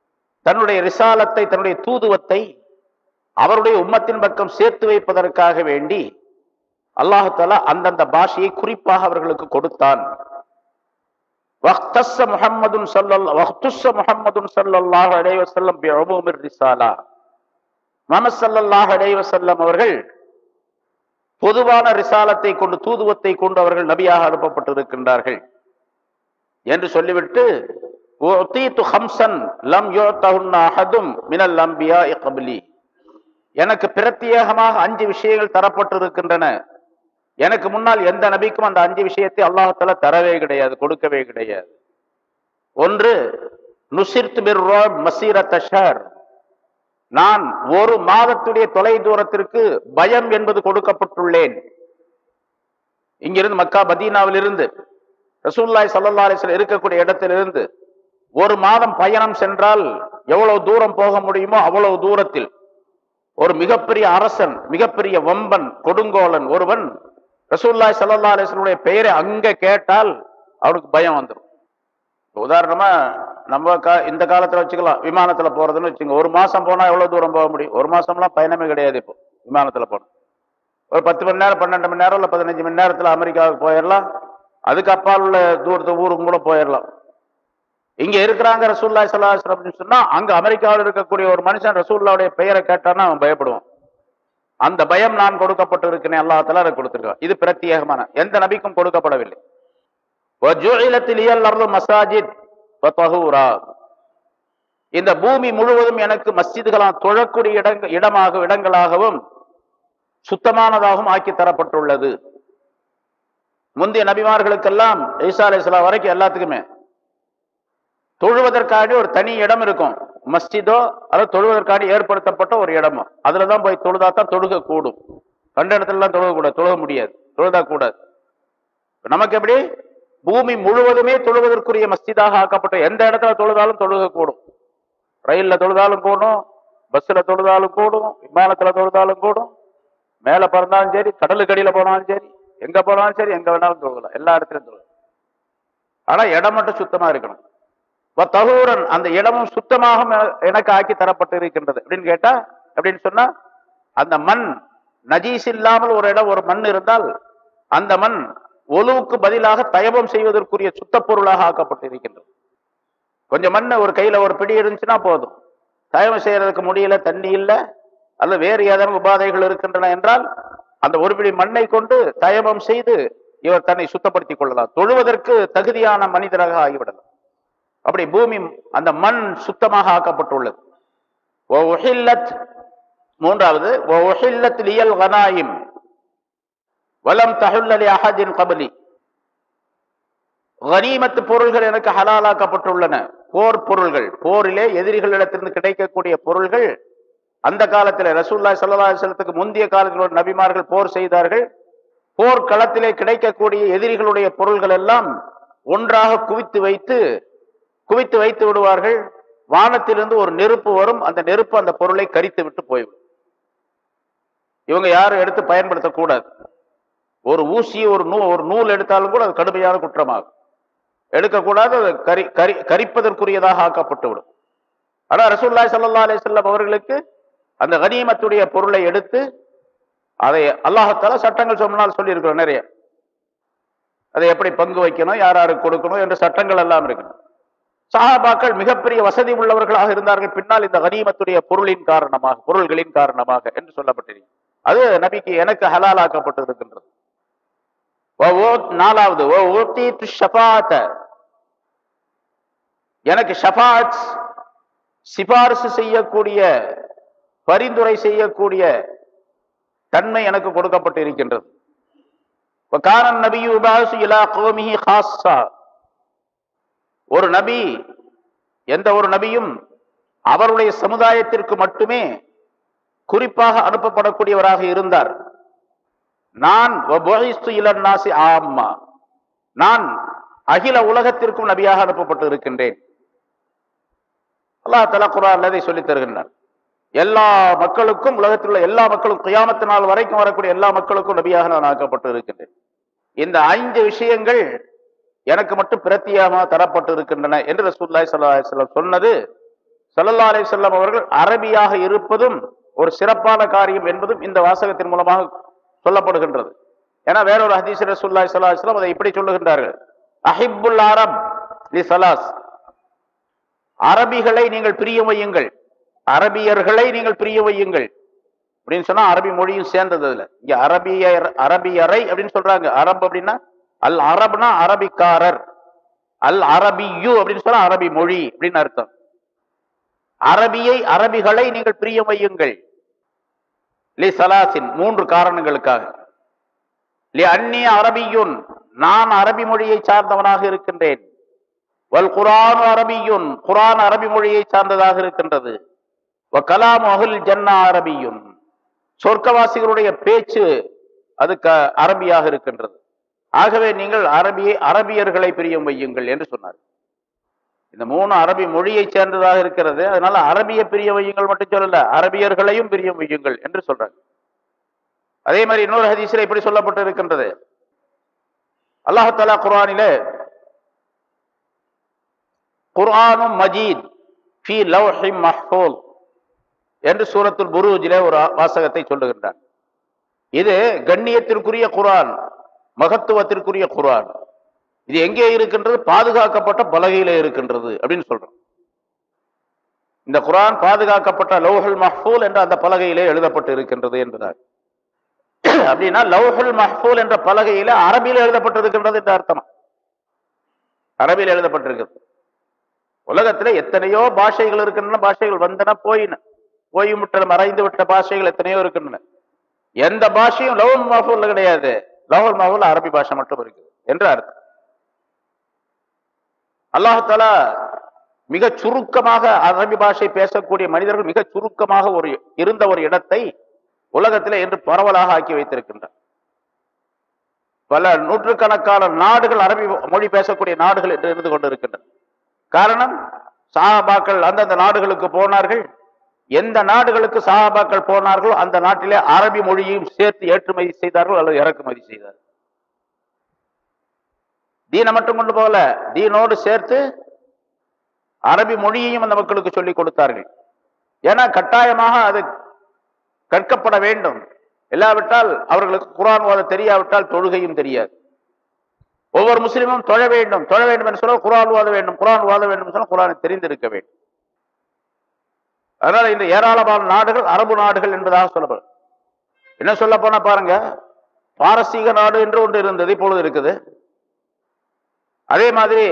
தன்னுடைய ரிசாலத்தை, தன்னுடைய தூதுவத்தை அவருடைய உம்மத்தின் பக்கம் சேர்த்து வைப்பதற்காக வேண்டி அல்லாஹு தஆலா அந்தந்த பாஷையை குறிப்பாக அவர்களுக்கு கொடுத்தான். வக்தஸ்ஸ முஹம்மதுன் ஸல்லல்லாஹு வக்துஸ்ஸ முஹம்மதுன் ஸல்லல்லாஹு அலைஹி வஸல்லம் பிஉமூமிர் ரிசாலா. முஹம்மது ஸல்லல்லாஹு அலைஹி வஸல்லம் அவர்கள் பொதுவான ரிசாலத்தை கொண்டு, தூதுவத்தை கொண்டு அவர்கள் நபியாக அனுப்பப்பட்டிருக்கின்றார்கள் என்று சொல்லிவிட்டு உதீது ஹம்சன் லம் யுதஹுன்ன அஹதும் மினல் அன்பியாஇ க்பலி, எனக்கு பிரத்யேகமாக அஞ்சு விஷயங்கள் தரப்பட்டிருக்கின்றன, எனக்கு முன்னால் எந்த நபிக்கும் அந்த அஞ்சு விஷயத்தை அல்லாஹ் தஆலா தரவே கிடையாது, கொடுக்கவே கிடையாது. ஒன்று, நுசிர்து பிர்ருஅப் மஸீரத ஷஹர், நான் ஒரு மாதத்துடைய தொலை தூரத்திற்கு பயம் என்பது கொடுக்கப்பட்டுள்ளேன். இங்கிருந்து மக்கா மதீனாவில் இருந்து ரசூலுல்லாஹி ஸல்லல்லாஹு அலைஹி வஸல்லம் இருக்கக்கூடிய இடத்திலிருந்து ஒரு மாதம் பயணம் சென்றால் எவ்வளவு தூரம் போக முடியுமோ அவ்வளவு தூரத்தில் ஒரு மிகப்பெரிய அரசன், மிகப்பெரிய வம்பன், கொடுங்கோலன் ஒருவன் ரசூலுல்லாஹி ஸல்லல்லாஹு அலைஹி வஸல்லம் பெயரை அங்க கேட்டால் அவனுக்கு பயம் வந்துடும். உதாரணமா நம்ம கா இந்த காலத்துல வச்சுக்கலாம், விமானத்துல போறதுன்னு வச்சுங்க, ஒரு மாசம் போனா எவ்வளவு தூரம் போக முடியும்? ஒரு மாசம்லாம் பயணமே கிடையாது. இப்போ விமானத்துல போனோம் ஒரு பத்து மணி நேரம், பன்னெண்டு மணி நேரம், இல்ல பதினஞ்சு மணி நேரத்துல அமெரிக்காவுக்கு போயிடலாம், அதுக்கு அப்பால் உள்ள தூரத்து ஊருக்கு கூட போயிடலாம். இங்க இருக்கிறாங்க ரசூலுல்லாஹி ஸல்லல்லாஹு அலைஹி வஸல்லம் சொன்னா, அங்க அமெரிக்காவில் இருக்கக்கூடிய ஒரு மனுஷன் ரசூலுல்லாஹ்வுடைய பெயரை கேட்டான்னா அவன் பயப்படுவான். அந்த பயம் நான் கொடுக்கப்பட்டு இருக்கிறேன், அல்லாஹ் தஆலா அதை கொடுத்திருக்கான். இது பிரத்யேகமான, எந்த நபிக்கும் கொடுக்கப்படவில்லை. மசாஜித் வதஹூரா, இந்த பூமி முழுவதும் எனக்கு மஸ்ஜிதுகளாக தொழக்கூடிய இடங்க இடமாக இடங்களாகவும் சுத்தமானதாகவும் ஆக்கி தரப்பட்டுள்ளது. முந்தைய நபிமார்களுக்கெல்லாம் ஈசா அலைஹிஸ்ஸலாம் வரைக்கும் எல்லாத்துக்குமே தொழுவதற்காக ஒரு தனி இடம் இருக்கும், மஸ்ஜிதோ அல்லது தொழுவதற்காக ஏற்படுத்தப்பட்ட ஒரு இடமோ, அதுலதான் போய் தொழுதாத்தான் தொழுக கூடும். கண்ட இடத்துல எல்லாம் தொழுக கூடாது, தொழுக முடியாது, தொழுதா கூடாது. நமக்கு எப்படி பூமி முழுவதுமே தொழுவதற்குரிய மஸ்ஜிதாக ஆக்கப்பட்ட, எந்த இடத்துல தொழுதாலும் தொழுக கூடும். ரயில்ல தொழுதாலும் கூடும், பஸ்ல தொழுதாலும் கூடும், விமானத்துல தொழுதாலும் கூடும், மேல பறந்தாலும் சரி, கடலுக்கடியில போனாலும் சரி, எங்க போனாலும் சரி, எங்க வேணாலும் தொழுகலாம், எல்லா இடத்துலயும் தொழுகலாம். ஆனா இடம் மட்டும் சுத்தமா இருக்கணும். தஹூரன், அந்த இடமும் சுத்தமாக எனக்கு ஆக்கி தரப்பட்டு இருக்கின்றது. அப்படின்னு கேட்டா, அப்படின்னு சொன்னா, அந்த மண் நஜீஸ் இல்லாமல் ஒரு இடம், ஒரு மண் இருந்தால் அந்த மண் ஒலுவுக்கு பதிலாக தயபம் செய்வதற்குரிய சுத்த பொருளாக ஆக்கப்பட்டு இருக்கின்றது. கொஞ்சம் மண் ஒரு கையில ஒரு பிடி இருந்துச்சுன்னா போதும், தயபம் செய்யறதுக்கு முடியல, தண்ணி இல்லை, அல்லது வேறு ஏதேனும் உபாதைகள் இருக்கின்றன என்றால் அந்த ஒரு பிடி மண்ணை கொண்டு தயபம் செய்து இவர் தன்னை சுத்தப்படுத்திக் கொள்ளலாம், தொழுவதற்கு தகுதியான மனிதராக ஆகிவிடலாம். அப்படி பூமி அந்த மண் சுத்தமாக ஆக்கப்பட்டுள்ளது. மூன்றாவது, வலம் தஹுல்லி அஹதின் கபலி, கனிமத்து பொருள்கள் எனக்கு ஹலாலாக்கப்பட்டுள்ளன. போர் பொருள்கள், போரிலே எதிரிகளிடத்திலிருந்து கிடைக்கக்கூடிய பொருள்கள், அந்த காலத்தில் ரசூலுல்லாஹி ஸல்லல்லாஹு அலைஹி வஸல்லத்துக்கு முந்தைய காலத்தில் ஒரு நபிமார்கள் போர் செய்தார்கள். போர்க்களத்திலே கிடைக்கக்கூடிய எதிரிகளுடைய பொருள்கள் எல்லாம் ஒன்றாக குவித்து வைத்து குவித்து வைத்து விடுவார்கள். வானத்திலிருந்து ஒரு நெருப்பு வரும், அந்த நெருப்பு அந்த பொருளை கரித்து விட்டு போய்விடும். இவங்க யாரும் எடுத்து பயன்படுத்தக்கூடாது. ஒரு ஊசி, ஒரு நூ ஒரு நூல் எடுத்தாலும் கூட அது கடுமையான குற்றமாகும், எடுக்கக்கூடாது, அது கரி கரி கரிப்பதற்குரியதாக ஆக்கப்பட்டு விடும். ஆனா ரசூலுல்லாஹி ஸல்லல்லாஹு அலைஹி வஸல்லம் அவர்களுக்கு அந்த கனிமத்துடைய பொருளை எடுத்து அதை அல்லாஹ் தஆலா சட்டங்கள் சொன்னால் சொல்லி இருக்கிறோம் நிறைய, அதை எப்படி பங்கு வைக்கணும், யார் யாருக்கு கொடுக்கணும் என்ற சட்டங்கள் எல்லாம் இருக்கணும். சஹாபாக்கள் மிகப்பெரிய வசதி உள்ளவர்களாக இருந்தார்கள் பின்னால் இந்த கனிமத்துடைய பொருளின் காரணமாக, பொருள்களின் காரணமாக என்று சொல்லப்பட்டிருக்கு. அது நபிக்கு எனக்கு ஹலாலாக்கப்பட்டு இருக்கின்றது. நாலாவது, எனக்கு ஷஃபாஅத், சிபாரிசு செய்யக்கூடிய, பரிந்துரை செய்யக்கூடிய தன்மை எனக்கு கொடுக்கப்பட்டு இருக்கின்றது. ஒரு நபி, எந்த ஒரு நபியும் அவருடைய சமுதாயத்திற்கு மட்டுமே குறிப்பாக அனுப்பப்படக்கூடியவராக இருந்தார். நான் நான் அகில உலகத்திற்கும் நபியாக அனுப்பப்பட்டு இருக்கின்றேன். அல்லாஹ் தஆலா குர்ஆன்ல அதை சொல்லித் தருகின்றார். எல்லா மக்களுக்கும், உலகத்தில் உள்ள எல்லா மக்களுக்கும், கியாமத் நாள் வரைக்கும் வரக்கூடிய எல்லா மக்களுக்கும் நபியாக நான் ஆக்கப்பட்டு இருக்கின்றேன். இந்த ஐந்து விஷயங்கள் எனக்கு மட்டும் பிரத்தியமாக தரப்பட்டு இருக்கின்றன என்று ரசூலுல்லாஹி ஸல்லல்லாஹு அலைஹி வஸல்லம் சொன்னது ஸல்லல்லாஹு அலைஹி வஸல்லம் அவர்கள் அரபியாக இருப்பதும் ஒரு சிறப்பான காரியம் என்பதும் இந்த வாசகத்தின் மூலமாக சொல்லப்படுகின்றது. ஏன்னா வேறொரு ஹதீஸ் ரசூலுல்லாஹி ஸல்லல்லாஹு அலைஹி வஸல்லம் அதை இப்படி சொல்லுகின்றார்கள், அஹிப்புல் அரப் லி ஸலாஸ், அரபிகளை நீங்கள் பிரிய வையுங்கள், அரபியர்களை நீங்கள் பிரிய வையுங்கள் அப்படின்னு சொன்னா அரபி மொழியும் சேர்ந்தது. அதுல இங்க அரபியர் அரபியரை அப்படின்னு சொல்றாங்க. அரப் அப்படின்னா அல் அரப்னா அரபிக்காரர், அல் அரபியு அப்படின்னு சொன்னா அரபி மொழி அப்படின்னு அர்த்தம். அரபியை அரபிகளை நீங்கள் பிரிய வையுங்கள். லி சலாசின், மூன்று காரணங்களுக்காக. லி அன்னி அரபியுன், நான் அரபி மொழியை சார்ந்தவனாக இருக்கின்றேன். வல் குர்ஆன் அரபியுன், குர்ஆன் அரபி மொழியை சார்ந்ததாக இருக்கின்றது. வ கலாம் அஹ்ல் ஜன்னா அரபியுன், சொர்க்கவாசிகளுடைய பேச்சு அது அரபியாக இருக்கின்றது. ஆகவே நீங்கள் அரபியை அரபியர்களை பிரியம் வையுங்கள் என்று சொன்னார். இந்த மூணு அரபி மொழியை சேர்ந்ததாக இருக்கிறது. அதனால அரபிய பிரிய வையுங்கள் மட்டும் சொல்லல, அரபியர்களையும் பிரிய வையுங்கள் என்று சொல்றாங்க. அதே மாதிரி இன்னொரு ஹதீஸில் இப்படி சொல்லப்பட்டு இருக்கின்றது, அல்லாஹ் தஆலா குர்ஆனிலே குர்ஆனும் மஜீத் ஃபீ லவ்ஹிம் மஹ்ஃபூஸ் என்று சூரத்துல் புரூஜிலே ஒரு வாசகத்தை சொல்லுகின்றார். இது கண்ணியத்திற்குரிய குர்ஆன், மகத்துவத்திற்குரிய குர்ஆன். இது எங்கே இருக்கின்றது? பாதுகாக்கப்பட்ட பலகையிலே இருக்கின்றது அப்படின்னு சொல்றோம். இந்த குர்ஆன் பாதுகாக்கப்பட்ட லவ்ஹுல் மஹ்ஃபூல் என்ற அந்த பலகையிலே எழுதப்பட்டு இருக்கின்றது என்பதால், அப்படின்னா லவ்ஹுல் மஹ்ஃபூல் என்ற பலகையில அரபியில் எழுதப்பட்டிருக்கின்றது என்ற அர்த்தம். அரபியில் எழுதப்பட்டிருக்கிறது. உலகத்துல எத்தனையோ பாஷைகள் இருக்கின்றன, பாஷைகள் வந்தன போயின, போய் முற்ற மறைந்து விட்ட பாஷைகள் எத்தனையோ இருக்கின்றன. எந்த பாஷையும் லவ்ஹுல் மஹ்ஃபூல்ல கிடையாது. லவ்ஹுல் மஹ்ஃபூல் அரபி பாஷை மட்டும் இருக்குது என்று அர்த்தம். அல்லாஹ் தஆலா மிக சுருக்கமாக அரபி பாஷை பேசக்கூடிய மனிதர்கள் மிக சுருக்கமாக ஒரு இருந்த ஒரு இடத்தை உலகத்திலே என்று பரவலாக ஆக்கி வைத்திருக்கின்றார். பல நூற்றுக்கணக்கான நாடுகள் அரபி மொழி பேசக்கூடிய நாடுகள் என்று இருந்து கொண்டிருக்கின்றன. காரணம், சஹாபாக்கள் அந்தந்த நாடுகளுக்கு போனார்கள். எந்த நாடுகளுக்கு சஹாபாக்கள் போனார்களோ அந்த நாட்டிலே அரபி மொழியையும் சேர்த்து ஏற்றுமதி செய்தார்கள் அல்லது இறக்குமதி செய்தார்கள். தீனை மட்டும் கொண்டு போகல, தீனோடு சேர்த்து அரபி மொழியையும் அந்த மக்களுக்கு சொல்லிக் கொடுத்தார்கள். ஏன்னா கட்டாயமாக அது கற்கப்பட வேண்டும். இல்லாவிட்டால் அவர்களுக்கு குர்ஆன் ஓத தெரியாவிட்டால் தொழுகையும் தெரியாது. ஒவ்வொரு முஸ்லிமும் தொழ வேண்டும், தொழ வேண்டும் என்று சொன்னால் குர்ஆன் ஓத வேண்டும், குர்ஆன் ஓத வேண்டும் சொன்னால் குர்ஆனை தெரிந்திருக்க வேண்டும். அதனால இந்த ஏராளமான நாடுகள் அரபு நாடுகள் என்பதாக சொல்லப்படும். என்ன சொல்ல போனா பாருங்க, பாரசீக நாடு என்று ஒன்று இருந்தது, இப்பொழுது இருக்குது. அதே மாதிரி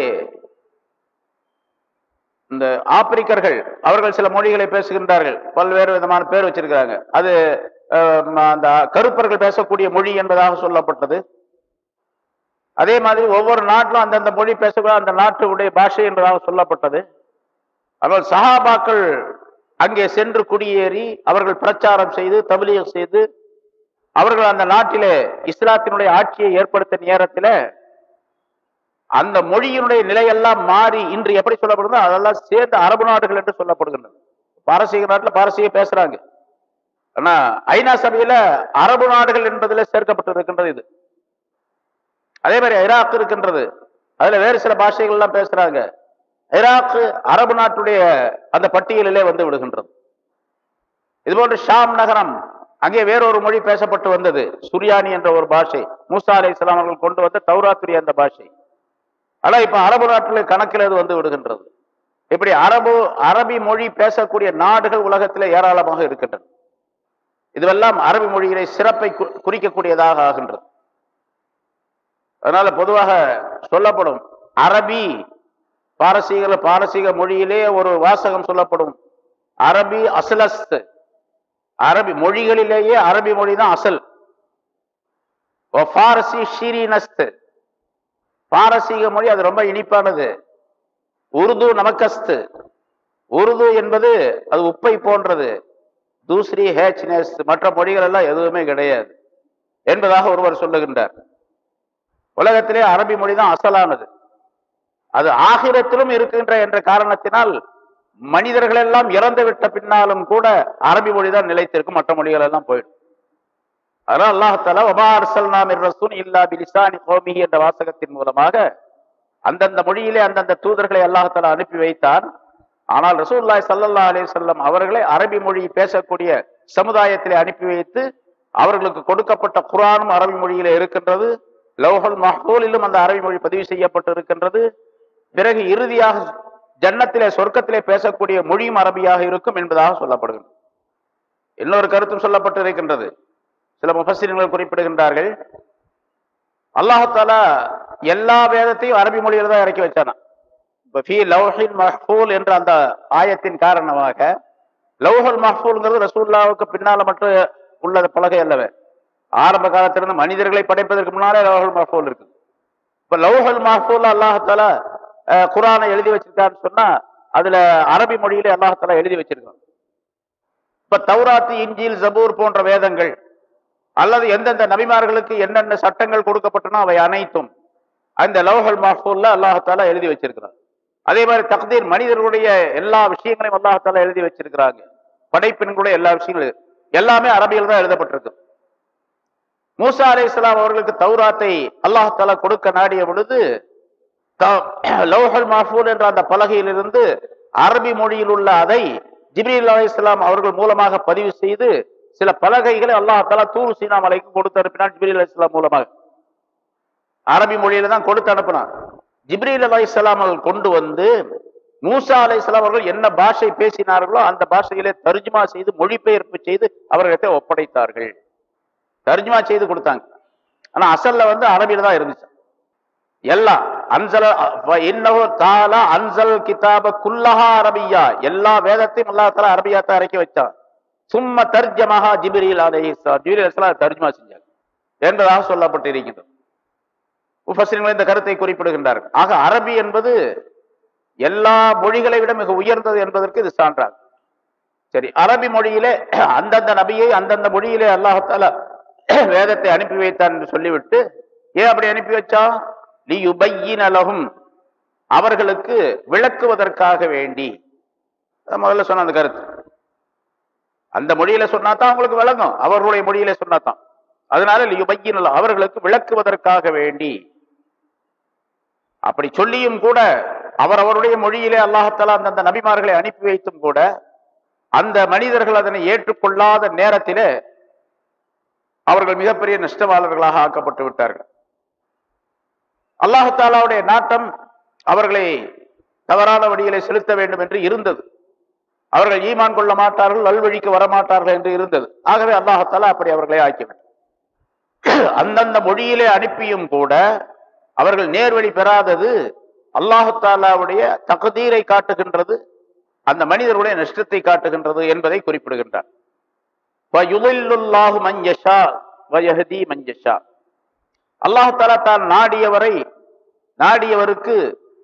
இந்த ஆப்பிரிக்கர்கள் அவர்கள் சில மொழிகளை பேசுகின்றார்கள், பல்வேறு விதமான பேர் வச்சிருக்கிறாங்க. அது அந்த கருப்பர்கள் பேசக்கூடிய மொழி என்பதாக சொல்லப்பட்டது. அதே மாதிரி ஒவ்வொரு நாட்டிலும் அந்தந்த மொழி பேசக்கூடிய அந்த நாட்டுடைய பாஷை என்பதாக சொல்லப்பட்டது. அவர்கள் சஹாபாக்கள் அங்கே சென்று குடியேறி அவர்கள் பிரச்சாரம் செய்து தப்லீக் செய்து அவர்கள் அந்த நாட்டிலே இஸ்லாத்தினுடைய ஆட்சியை ஏற்படுத்திய நேரத்தில் அந்த மொழியினுடைய நிலையெல்லாம் மாறி இன்று எப்படி சொல்லப்படுதோ அதெல்லாம் சேர்ந்து அரபு நாடுகள் என்று சொல்லப்படுகின்றன. பாரசீக நாட்டில் பாரசீக பேசுறாங்க, ஆனா ஐநா சபையில அரபு நாடுகள் என்பதில் சேர்க்கப்பட்டு இருக்கின்றது இது. அதே மாதிரி ஈராக் இருக்கின்றது, அதுல வேறு சில பாஷைகள் எல்லாம் பேசுறாங்க. ஈராக் அரபு நாட்டுடைய அந்த பட்டியலிலே வந்து விடுகின்றது. இதுபோன்று ஷாம் நகரம், அங்கே வேறொரு மொழி பேசப்பட்டு வந்தது, சுரியானி என்ற ஒரு பாஷை, மூசா அலைஹிஸ்ஸலாம் அவர்கள் கொண்டு வந்த தௌராத்துடைய அந்த பாஷை. ஆனா இப்ப அரபு நாட்டில் கணக்கில் அது வந்து விடுகின்றது. இப்படி அரபு அரபி மொழி பேசக்கூடிய நாடுகள் உலகத்தில் ஏராளமாக இருக்கின்றன. இதுவெல்லாம் அரபி மொழியிலே சிறப்பை குறிக்கக்கூடியதாக ஆகின்றது. அதனால பொதுவாக சொல்லப்படும் அரபி பாரசீக பாரசீக மொழியிலே ஒரு வாசகம் சொல்லப்படும், அரபி அசலஸ்து, அரபி மொழிகளிலேயே அரபி மொழி தான் அசல். பாரசி ஷீரினஸ்து, பாரசீக மொழி அது ரொம்ப இனிப்பானது. உருது நமக்கஸ்து, உருது என்பது அது உப்பை போன்றது. தூஸ்ரி ஹேச்னஸ், மற்ற மொழிகள் எல்லாம் எதுவுமே கிடையாது என்பதாக ஒருவர் சொல்லுகின்றார். உலகத்திலே அரபி மொழி தான் அசலானது. அது ஆகிரத்திலும் இருக்கின்ற என்ற காரணத்தினால் மனிதர்கள் எல்லாம் இறந்து விட்ட பின்னாலும் கூட அரபி மொழி தான் நிலைத்திருக்கும், மற்ற மொழிகள் எல்லாம் போயிடும். அதனால் அல்லாஹ் தஆலா வமா அர்ஸல்னா மிர் ரசூல் இல்லா பிலிசானி கௌமிஹி என்ற வாசகத்தின் மூலமாக அந்தந்த மொழியிலே அந்தந்த தூதர்களை அல்லாஹ் தஆலா அனுப்பி வைத்தான். ஆனால் ரசூலுல்லாஹி ஸல்லல்லாஹு அலைஹி வஸல்லம் அவர்களை அரபி மொழி பேசக்கூடிய சமுதாயத்திலே அனுப்பி வைத்து அவர்களுக்கு கொடுக்கப்பட்ட குர்ஆனும் அரபி மொழியிலே இருக்கின்றது. லௌஹுல் மஹ்ஃபூலிலும் அந்த அரபி மொழி பதிவு செய்யப்பட்டு இருக்கின்றது. பிறகு இறுதியாக ஜன்னத்திலே சொர்க்கத்திலே பேசக்கூடிய மொழியும் அரபியாக இருக்கும் என்பதாக சொல்லப்படுகிறது. இன்னொரு கருத்தும் சொல்லப்பட்டு இருக்கின்றது. சில முஃபஸ்ஸிரீன்கள் குறிப்பிடுகின்றார்கள், அல்லாஹ் தஆலா எல்லா வேதத்தையும் அரபி மொழியில தான் இறக்கி வச்சானா. ஃபீ லௌஹில் மஹ்ஃபூல் என்ற அந்த ஆயத்தின் காரணமாக, லௌஹுல் மஹ்ஃபூல்ங்கிறது ரசூலுல்லாஹ்வுக்கு பின்னால மட்டும் உள்ள பலகை அல்லவே. ஆரம்ப காலத்திலிருந்து மனிதர்களை படைப்பதற்கு முன்னாலே லௌஹுல் மஹ்ஃபூல் இருக்கு. இப்ப லௌஹுல் மஹ்ஃபூல் அல்லாஹ் தஆலா குர்ஆனை எழுதி வச்சிருக்கான்னு சொன்னா அதுல அரபி மொழியிலே அல்லாஹ் தஆலா எழுதி வச்சிருக்கான். இப்ப தௌராத், இன்ஜீல், ஜபூர் போன்ற வேதங்கள் அல்லது எந்தெந்த நபிமார்களுக்கு என்னென்ன சட்டங்கள் கொடுக்கப்பட்டனோ அவை அனைத்தும் அந்த லௌஹுல் மஹ்ஃபூல்ல அல்லாஹ் தஆலா எழுதி வச்சிருக்கிறான். அதே மாதிரி தக்தீர், மனிதர்களுடைய எல்லா விஷயங்களையும் அல்லாஹ் தஆலா எழுதி வச்சிருக்கிறாங்க. படைப்பின்களுடைய எல்லா விஷயங்களும் எல்லாமே அரபியில் தான் எழுதப்பட்டிருக்கு. மூசா அலைஹிஸ்ஸலாம் அவர்களுக்கு தௌராத்தை அல்லாஹ் தஆலா கொடுக்க நாடிய பொழுது லௌஹுல் மஹ்ஃபூல் என்ற அந்த பலகையிலிருந்து அரபி மொழியில் உள்ள அதை ஜிப்ரீல் அலைஹிஸ்ஸலாம் அவர்கள் மூலமாக பதிவு செய்து சில பலகைகளை அல்லாஹ் தஆலா தூர் சீனா மலைக்கு கொடுத்து அனுப்பினான். ஜிப்ரீல் அலைஹிஸ்ஸலாம் மூலமாக அரபி மொழியில தான் கொடுத்து அனுப்பினான். ஜிப்ரீல் அலைஹிஸ்ஸலாம் அவர்கள் கொண்டு வந்து மூசா அலைஹிஸ்ஸலாம் அவர்கள் என்ன பாஷை பேசினார்களோ அந்த பாஷையிலே தர்ஜுமா செய்து மொழிபெயர்ப்பு செய்து அவர்களிடத்தை ஒப்படைத்தார்கள். தர்ஜுமா செய்து கொடுத்தாங்க. ஆனா அசல்ல வந்து அரபியில தான் இருந்துச்சு எல்லாம். அன்சல இன்னஹு தஆலா அன்சல் கிதாப குல்லஹா அரபியா, எல்லா வேதத்தையும் அல்லாஹ் தஆலா அரபியா தான் இறக்கி வச்சான். சும்ம தர்ஜமஹா ஜிப்ரீல் அலைஹிஸ்ஸலாம், ஜிப்ரீல் அலைஹிஸ்ஸலாம் தர்ஜுமா செஞ்சாங்க என்பதாக சொல்லப்பட்டு இருக்கிறது. முஃபஸ்ஸிரீன்கள் இந்த கருத்தை குறிப்பிடுகின்றார்கள். ஆக அரபி என்பது எல்லா மொழிகளை விட மிக உயர்ந்தது என்பதற்கு இது சான்றாகும். சரி, அரபி மொழியிலே அந்தந்த நபியை அந்தந்த மொழியிலே அல்லாஹ் தஆலா வேதத்தை அனுப்பி வைத்தான் என்று சொல்லிவிட்டு, ஏன் அப்படி அனுப்பி வச்சா? லியுபய்யின லஹும், அவர்களுக்கு விளக்குவதற்காக வேண்டி. முதல்ல சொன்ன அந்த கருத்து அந்த மொழியில சொன்னாதான் அவங்களுக்கு விளங்கும், அவர்களுடைய மொழியில சொன்னாதான். அதனால லியுபய்யின லஹும், அவர்களுக்கு விளக்குவதற்காக வேண்டி. அப்படி சொல்லியும் கூட அவர் அவருடைய மொழியிலே அல்லாஹ் தஆலா அந்தந்த நபிமார்களை அனுப்பி வைத்தும் கூட அந்த மனிதர்கள் அதனை ஏற்றுக்கொள்ளாத நேரத்திலே அவர்கள் மிகப்பெரிய நஷ்டவாளர்களாக ஆக்கப்பட்டு விட்டார்கள். அல்லாஹ் தஆலாவுடைய நாட்டம் அவர்களை தவறான வழியிலே செலுத்த வேண்டும் என்று இருந்தது. அவர்கள் ஈமான் கொள்ள மாட்டார்கள், நல்வழிக்கு வரமாட்டார்கள் என்று இருந்தது. ஆகவே அல்லாஹ் தஆலா அப்படி அவர்களை ஆக்கிவிட்டார். அந்தந்த மொழியிலே அனுப்பியும் கூட அவர்கள் நேர்வழி பெறாதது அல்லாஹ் தஆலாவுடைய தக்தீரை காட்டுகின்றது, அந்த மனிதர்களுடைய நஷ்டத்தை காட்டுகின்றது என்பதை குறிப்பிடுகின்றார். வயுதில்லுல்லாஹு மன் யஷா வயஹ்தி மன் யஷா, அல்லாஹ் தஆலா தான் நாடியவரை நாடியவருக்கு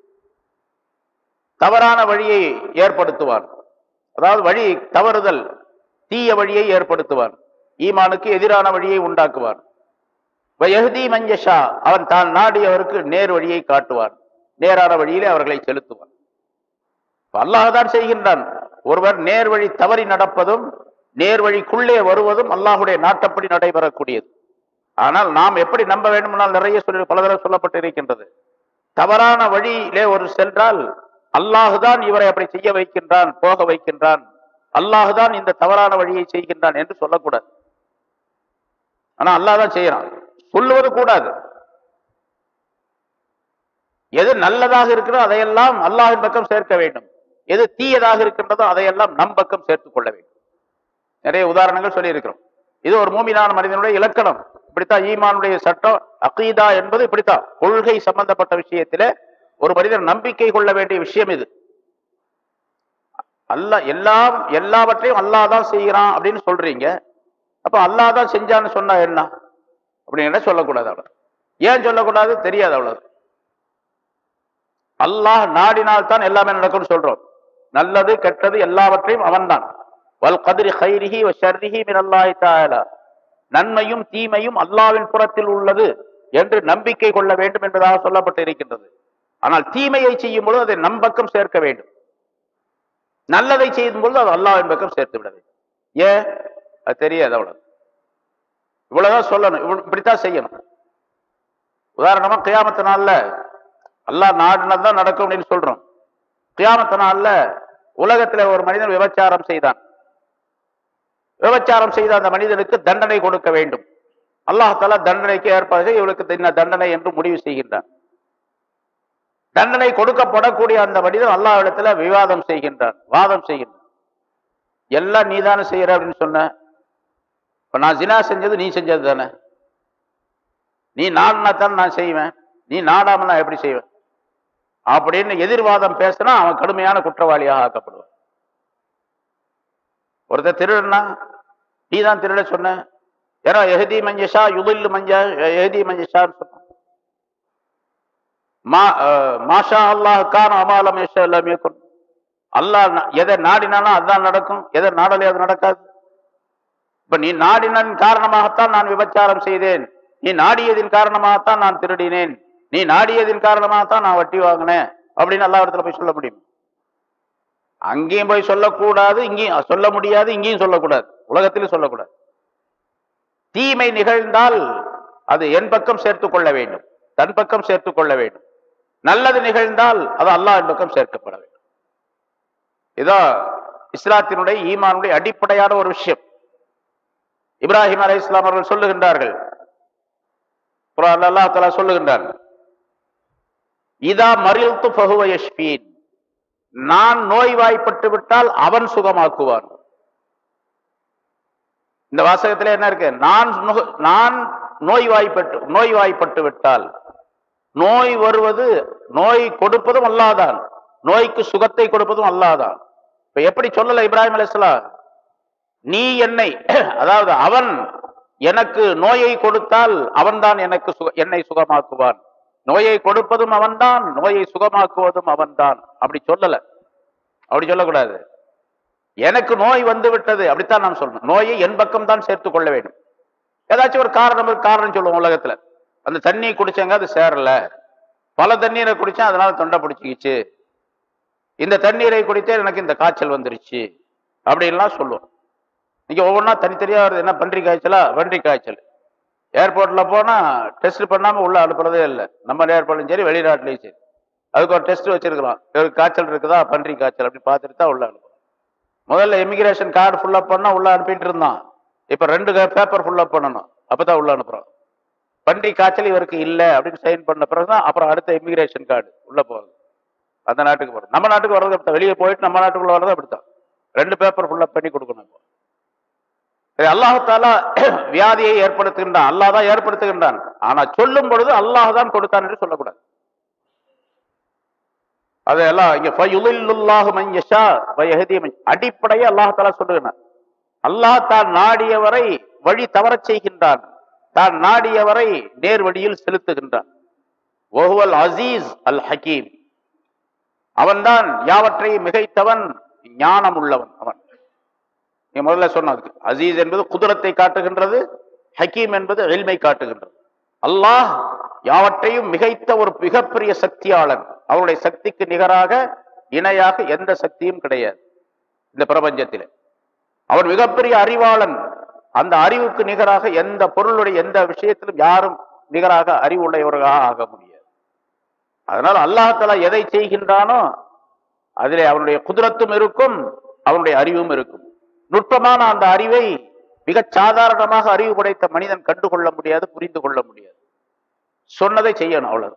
தவறான வழியை ஏற்படுத்துவார். அதாவது வழி தவறுதல், தீய வழியை ஏற்படுத்துவார், ஈமானுக்கு எதிரான வழியை உண்டாக்குவார். வயஹ்தி மன் யஷா, அவன் தான் நாடியவருக்கு நேர் வழியை காட்டுவார், நேரான வழியிலே அவர்களை செலுத்துவார். அல்லாஹ் தான் செய்கின்றான். ஒருவர் நேர் வழி தவறி நடப்பதும் நேர் வழிக்குள்ளே வருவதும் அல்லாஹுடைய நாட்டப்படி நடைபெறக்கூடியது. ஆனால் நாம் எப்படி நம்ப வேண்டுமானால் நிறைய சொல்லி பல தடவை சொல்லப்பட்டு இருக்கின்றது. தவறான வழியிலே ஒரு சென்றால் அல்லாஹுதான் இவரை அப்படி செய்ய வைக்கின்றான், போக வைக்கின்றான், அல்லாஹுதான் இந்த தவறான வழியை செய்கின்றான் என்று சொல்லக்கூடாது. ஆனா அல்லாஹ் தான் செய்யறான், சொல்லுவது கூடாது. எது நல்லதாக இருக்கிறதோ அதையெல்லாம் அல்லாஹின் பக்கம் சேர்க்க வேண்டும், எது தீயதாக இருக்கின்றதோ அதையெல்லாம் நம் பக்கம் சேர்த்துக் கொள்ள வேண்டும். நிறைய உதாரணங்கள் சொல்லி இருக்கிறோம். இது ஒரு மூமினான மனிதனுடைய இலக்கணம். இப்படித்தான் ஈமானுடைய சட்டம், அகீதா என்பது இப்படித்தான். கொள்கை சம்பந்தப்பட்ட விஷயத்திலே ஒரு மனிதன் நம்பிக்கை கொள்ள வேண்டிய விஷயம் இது. அல்லாஹ் எல்லாம் எல்லாவற்றையும் அல்லாஹ் தான் செய்கிறான் அப்படின்னு சொல்றீங்க. அப்ப அல்லாஹ் தான் செஞ்சான்னு சொன்னா என்ன அப்படின்னு சொல்லக்கூடாது. அவ்வளவு ஏன் சொல்லக்கூடாது தெரியாது. அவ்வளவு அல்லாஹ் நாடினால் தான் எல்லாமே நடக்கும்னு சொல்றோம். நல்லது கெட்டது எல்லாவற்றையும் அவன் தான். வல் கத்ரி கைரிஹி வ ஷர்ரிஹி மினல்லாஹி தஆலா, நன்மையும் தீமையும் அல்லாஹ்வின் புறத்தில் உள்ளது என்று நம்பிக்கை கொள்ள வேண்டும் என்பதாக சொல்லப்பட்டு இருக்கின்றது. ஆனால் தீமையை செய்யும் பொழுது அதை நம் பக்கம் சேர்க்க வேண்டும், நல்லதை செய்யும் பொழுது அது அல்லாஹ்வின் பக்கம் சேர்த்து விட வேண்டும். ஏன் அது தெரியாது. அவ்வளவு இவ்வளவுதான் சொல்லணும், இப்படித்தான் செய்யணும். உதாரணமா கியாமத்து நாள்ல அல்லாஹ் நாடுனதான் நடக்கும் அப்படின்னு சொல்றோம். கியாமத்து நாள்ல உலகத்துல ஒரு மனிதன் விபச்சாரம் செய்தான், விபச்சாரம் செய்த அந்த மனிதனுக்கு தண்டனை கொடுக்க வேண்டும். அல்லாஹ் தஆலா தண்டனைக்கு ஏற்பாடு இவளுக்கு என்ன தண்டனை என்று முடிவு செய்கின்றான். தண்டனை கொடுக்கப்படக்கூடிய அந்த மனிதன் அல்லாஹ் இடத்துல விவாதம் செய்கின்றான், வாதம் செய்கின்றான். எல்லாம் நீதானே செய்யற அப்படின்னு சொன்ன, இப்ப நான் ஜினா செஞ்சது நீ செஞ்சது தானே, நீ நாடினா தான் நான் செய்வேன், நீ நாடாம நான் எப்படி செய்வேன் அப்படின்னு எதிர்வாதம் பேசினா அவன் கடுமையான குற்றவாளியாக ஆக்கப்படுவான். ஒருத்தர் திருடனா நீ தான் திருட சொன்ன, ஏன்னா எஹதி மஞ்சஷா யுதில்லு மஞ்சா எஹதி மஞ்சஷான்னு சொன்ன. மா மாஷா அல்லாஹ் கான அமாலம் யஷா லம் யகுன். அல்லாஹ் எதை நாடினாலும் அதுதான் நடக்கும், எதை நாடலே அது நடக்காது. இப்ப நீ நாடினின் காரணமாகத்தான் நான் விபச்சாரம் செய்தேன், நீ நாடியதின் காரணமாகத்தான் நான் திருடினேன், நீ நாடியதின் காரணமாகத்தான் நான் வட்டி வாங்கினேன் அப்படின்னு அல்லாஹ் இடத்துல போய் சொல்ல முடியும்? அங்கேயும் போய் சொல்லக்கூடாது, இங்கேயும் சொல்ல முடியாது, இங்கேயும் சொல்லக்கூடாது, உலகத்திலும் சொல்லக்கூடாது. தீமை நிகழ்ந்தால் அது என் பக்கம் சேர்த்துக் கொள்ள வேண்டும், தன் பக்கம் சேர்த்துக் கொள்ள வேண்டும். நல்லது நிகழ்ந்தால் அது அல்லாஹ்வின் பக்கம் சேர்க்கப்பட வேண்டும். இதோ இஸ்லாத்தினுடைய ஈமானுடைய அடிப்படையான ஒரு விஷயம். இப்ராஹிம் அலைஹிஸ்ஸலாம் அவர்கள் சொல்லுகின்றார்கள், குர்ஆன்ல அல்லாஹ் தஆலா சொல்லுகின்றார்கள், இதா மரில்து ஃபஹுவ யஷ்ஃபீன், நான் நோய்வாய்ப்பட்டு விட்டால் அவன் சுகமாக்குவான். இந்த வாசகத்திலே என்ன இருக்கு? நான் நான் நோய்வாய்ப்பட்டு நோய்வாய்ப்பட்டு விட்டால், நோய் வருவது நோய் கொடுப்பதும் அல்லாஹ்தான், நோய்க்கு சுகத்தை கொடுப்பதும் அல்லாஹ்தான். இப்ப எப்படி சொல்லல இப்ராஹிம் அலைஹிஸ்ஸலாம், நீ என்னை, அதாவது அவன் எனக்கு நோயை கொடுத்தால் அவன்தான் எனக்கு என்னை சுகமாக்குவான், நோயை கொடுப்பதும் அவன்தான், நோயை சுகமாக்குவதும் அவன்தான். அப்படி சொல்லல, அப்படி சொல்லக்கூடாது. எனக்கு நோய் வந்து விட்டது அப்படித்தான் நாம் சொல்லணும். நோயை என் பக்கம் தான் சேர்த்து கொள்ள வேண்டும். ஏதாச்சும் ஒரு காரணம் காரணம் சொல்லுவோம் உலகத்துல, அந்த தண்ணி குடிச்சங்க அது சேரல, பல தண்ணீரை குடிச்சேன் அதனால தொண்டை பிடிச்சிக்கிச்சு, இந்த தண்ணீரை குடித்தே எனக்கு இந்த காய்ச்சல் வந்துருச்சு அப்படின்லாம் சொல்லுவோம். நீங்க ஒவ்வொன்றா தனித்தனியா வருது. என்ன பன்றி காய்ச்சலா? பன்றி காய்ச்சல். ஏர்போர்ட்ல போனா டெஸ்ட் பண்ணாம உள்ள அனுப்புறதே இல்லை, நம்ம ஏர்போர்ட்லையும் சரி வெளிநாட்டுலையும் சரி. அதுக்கு ஒரு டெஸ்ட் வச்சிருக்கிறோம், இவருக்கு காய்ச்சல் இருக்குதா, பன்றி காய்ச்சல் அப்படி பார்த்துட்டு தான் உள்ள அனுப்புறோம். முதல்ல இமிகிரேஷன் கார்டு ஃபுல்லப் பண்ணா உள்ள அனுப்பிட்டு இருந்தான், இப்ப ரெண்டு பேப்பர் ஃபுல்லப் பண்ணணும், அப்பதான் உள்ள அனுப்புறோம். பன்றி காய்ச்சல் இவருக்கு இல்லை அப்படின்னு சைன் பண்ண பிறகுதான் அப்புறம் அடுத்த இமிகிரேஷன் கார்டு உள்ள போறது, அந்த நாட்டுக்கு போறது. நம்ம நாட்டுக்கு வர்றது அப்படித்தான், வெளியே போயிட்டு நம்ம நாட்டுக்குள்ள வர்றது அப்படித்தான், ரெண்டு பேப்பர் ஃபுல்லப் பண்ணி கொடுக்கணும். அல்லாஹ் தஆலா வியாதியை ஏற்படுத்துகின்றான், அல்லாஹ் தான் ஏற்படுத்துகின்றான். ஆனா சொல்லும் பொழுது அல்லாஹ் தான் கொடுத்தான் என்று சொல்லக்கூடாது. அதெல்லாம் இங்க ஃபயுலில்லுல்லாஹு மன் யஷா வ யஹ்தி மன், அடிப்படையே அல்லாஹ் தஆலா சொல்லுகிறான். அல்லாஹ் தான் நாடியவரை வழி தவறச் செய்கின்றான், தான் நாடியவரை நேர் வழியில் செலுத்துகின்றான். வஹுவல் அஸீஸ் அல் ஹகீம், அவன்தான் யாவற்றையும் மிகைத்தவன், ஞானம் உள்ளவன் அவன். நீ முதல்ல சொன்னது அசீஸ் என்பது குதிரத்தை காட்டுகின்றது, ஹக்கீம் என்பது இல்மை காட்டுகின்றது. அல்லாஹ் யாவற்றையும் மிகைத்த ஒரு மிகப்பெரிய சக்தியாளன், அவருடைய சக்திக்கு நிகராக இணையாக எந்த சக்தியும் கிடையாது இந்த பிரபஞ்சத்தில். அவன் மிகப்பெரிய அறிவாளன், அந்த அறிவுக்கு நிகராக எந்த பொருளுடைய எந்த விஷயத்திலும் யாரும் நிகராக அறிவுடையவர்களாக ஆக முடியாது. அதனால அல்லாஹ் தஆலா எதை செய்கின்றானோ அதிலே அவனுடைய குதிரத்தும் இருக்கும், அவனுடைய அறிவும் இருக்கும். நுட்பமான அந்த அறிவை மிக சாதாரணமாக அறிவு படைத்த மனிதன் கண்டுகொள்ள முடியாது, புரிந்து கொள்ள முடியாது. சொன்னதை செய்யணும், அவ்வளவு.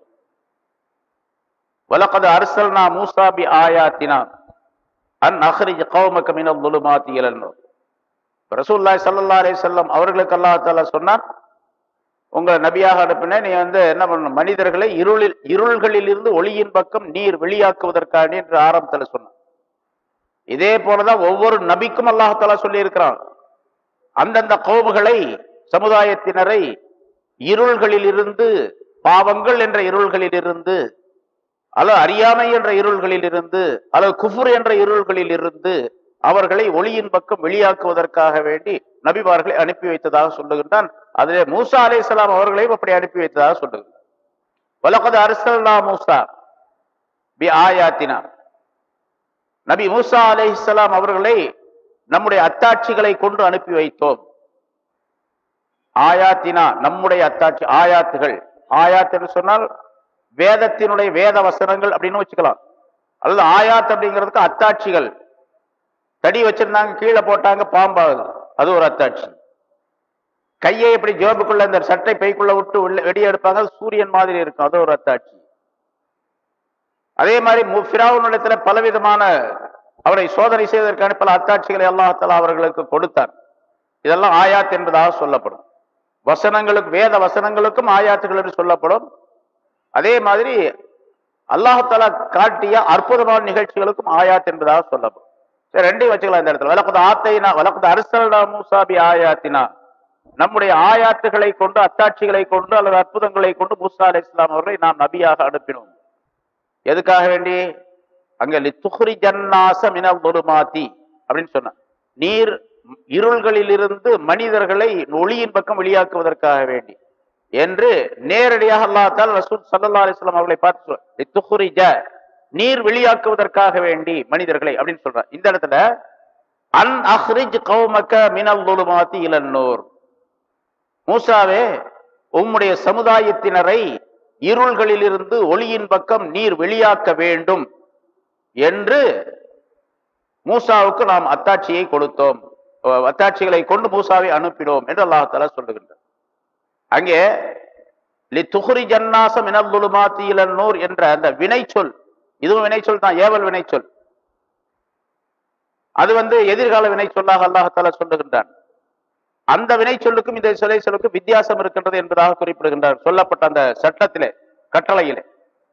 வலகத் அர்சல்னா மூஸா பி ஆயாத்தினா அன் அக்ரிஜ் கௌமக மினல் ظுலுமாத்தி இலன் நூர். ரசூலுல்லாஹி ஸல்லல்லாஹு அலைஹி வஸல்லம் அவர்களுக்கு அல்லாஹ் தஆலா சொன்னான், உங்களை நபியாக அனுப்பினேன், நீ வந்து என்ன பண்ணணும், மனிதர்களை இருளில் இருள்களில் இருந்து ஒளியின் பக்கம் நீர் வெளியாக்குவதற்காக என்று ஆரம்பத்தில் சொன்னான். இதே போலதான் ஒவ்வொரு நபிக்கும் அல்லாஹ் தஆலா சொல்லி இருக்கிறான், அந்தந்த கௌமுகளை, சமுதாயத்தினரை இருள்களில் இருந்து, பாவங்கள் என்ற இருள்களில் இருந்து, அல்லது அறியாமை என்ற இருள்களில் இருந்து, அல்லது குஃபுர் என்ற இருள்களில் இருந்து அவர்களை ஒளியின் பக்கம் வெளியாக்குவதற்காக வேண்டி நபிமார்களை அனுப்பி வைத்ததாக சொல்லுகின்றான். அதிலே மூசா அலைஹிஸ்ஸலாம் அவர்களையும் அப்படி அனுப்பி வைத்ததாக சொல்லுகின்றான். வலகத் அர்சல்னா மூஸா பி ஆயாத்தினா, நபி மூசா அலைஹிஸ்ஸலாம் அவர்களை நம்முடைய அத்தாட்சிகளை கொண்டு அனுப்பி வைத்தோம். ஆயாத்தினா நம்முடைய அத்தாட்சி, ஆயாத்துகள், ஆயாத் என்று சொன்னால் வேதத்தினுடைய வேத வசனங்கள் அப்படின்னு வச்சுக்கலாம், அல்லது ஆயாத் அப்படிங்கிறதுக்கு அத்தாட்சிகள், தடி வச்சிருந்தாங்க, கீழே போட்டாங்க, பாம்பாகுது, அது ஒரு அத்தாட்சி. கையை எப்படி ஜோபுக்குள்ள இந்த சட்டை பைக்குள்ள விட்டு வெடிய எடுப்பாங்க, சூரியன் மாதிரி இருக்கும், அது ஒரு அத்தாட்சி. அதே மாதிரி ஃபிரௌனிடத்துல பலவிதமான அவரை சோதனை செய்வதற்கான பல அத்தாட்சிகளை அல்லாஹ் தஆலா அவர்களுக்கு கொடுத்தார். இதெல்லாம் ஆயாத் என்பதாக சொல்லப்படும். வசனங்களுக்கு, வேத வசனங்களுக்கும் ஆயாத்துகள் என்று சொல்லப்படும். அதே மாதிரி அல்லாஹ் தஆலா காட்டிய அற்புதமான நிகழ்ச்சிகளுக்கும் ஆயாத் என்பதாக சொல்லப்படும். சரி, ரெண்டையும் வச்சுக்கலாம் இந்த இடத்துல. வலக்கத் ஆத்தைனா வலக்கத் அர்சல்னா மூஸா பி ஆயாத்தினா, நம்முடைய ஆயாத்துகளை கொண்டு, அத்தாட்சிகளை கொண்டு அல்லது அற்புதங்களை கொண்டு மூஸா அலைஹிஸ்ஸலாம் அவர்களை நாம் நபியாக அனுப்பினோம். எதுக்காக வேண்டி? அங்க லித்துஹ்ரிஜன்னாஸ மினல் ظுலுமாத்தி அப்படின்னு சொன்ன, நீர் இருள்களில் இருந்து மனிதர்களை ஒளியின் பக்கம் வெளியாக்குவதற்காக வேண்டி என்று நேரடியாக அல்லாஹ் தஆலா ரசூல் ஸல்லல்லாஹு அலைஹி வஸல்லம் அவர்களை பார்த்து சொல்றார். லித்துஹ்ரிஜ, நீர் வெளியாக்குவதற்காக வேண்டி மனிதர்களை அப்படின்னு சொல்றார். இந்த இடத்துல அன் அஹ்ரிஜ் கௌமக மினல் ظுலுமாத்தி இலன் நூர், மூசாவே உம்முடைய சமுதாயத்தினரை இருள்களில் இருந்து ஒளியின் பக்கம் நீர் வெளியாக்க வேண்டும் என்று மூசாவுக்கு நாம் அத்தாட்சியை கொடுத்தோம், அத்தாட்சிகளை கொண்டு மூசாவை அனுப்பினோம் என்று அல்லாஹ் தஆலா சொல்லுகின்றார். அங்கே லித்துஹ்ரிஜன்னாஸ மினல் ظுலுமாத்தி இலன் நூர் என்ற அந்த வினைச்சொல், இதுவும் வினைச்சொல் தான், ஏவல் வினைச்சொல். அது வந்து எதிர்கால வினைச்சொல்லாக அல்லாஹ் தஆலா சொல்லுகின்றான். அந்த வினை சொல்லுக்கும் இந்த சிலை சொல்லுக்கும் வித்தியாசம் இருக்கின்றது என்பதாக குறிப்பிடுகின்றார் சொல்லப்பட்ட அந்த சட்டத்திலே, கட்டளையிலே.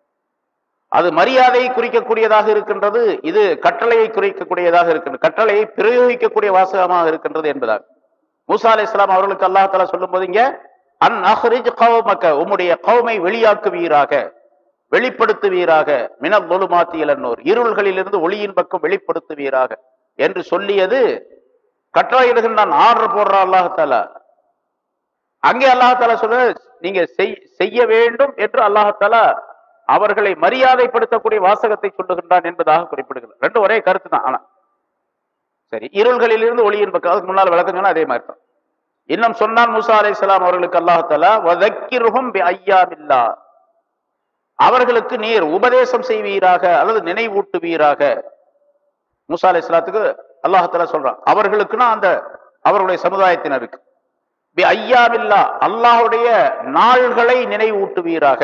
அது மரியாதையை குறிக்கக்கூடியதாக இருக்கின்றது, இது கட்டளையை குறிக்கக்கூடியதாக இருக்கின்றது, கட்டளையை பிரயோகிக்கக்கூடிய வாசகமாக இருக்கின்றது என்பதாக மூஸா அலைஹிஸ்ஸலாம் அவர்களுக்கு அல்லாஹ் தஆலா சொல்லும் போது இங்க அன் அஹ்ரிஜ் கௌமக, உம்முடைய கௌமை வெளியாக்குவீராக, வெளிப்படுத்துவீராக, மினல் ظுலுமாத்தி இலன் நூர், இருள்களிலிருந்து ஒளியின் பக்கம் வெளிப்படுத்துவீராக என்று சொல்லியது கட்டளையிடுகின்றான், ஆர்டர் போடுறான் அல்லாஹ் தஆலா. அங்கே அல்லாஹ் தஆலா சொல்ல, நீங்க செய்ய வேண்டும் என்று அல்லாஹ் தஆலா அவர்களை மரியாதைப்படுத்தக்கூடிய வாசகத்தை சொல்லுகின்றான் என்பதாக குறிப்பிடுகிறார். ரெண்டு ஒரே கருத்து தான். ஆனா சரி, இருள்களில் இருந்து ஒளியின் பக்கம், அதுக்கு முன்னால் விளக்கம் அதே மாதிரி தான். இன்னும் சொன்னான் மூஸா அலைஹிஸ்ஸலாம் அவர்களுக்கு அல்லாஹ் தஆலா வதக்கிர்ஹும் பி அய்யாமில்லாஹ், அவர்களுக்கு நீர் உபதேசம் செய்வீராக அல்லது நினைவூட்டுவீராக. மூஸா அலைஹிஸ்ஸலாத்துக்கு அல்லாஹ் தஆலா சொல்றான், அவர்களுக்குன்னா அந்த அவர்களுடைய சமுதாயத்தினருக்கு பி அய்யாமில்லாஹ், அல்லாஹ்வுடைய நாள்களை நினைவூட்டுவீராக.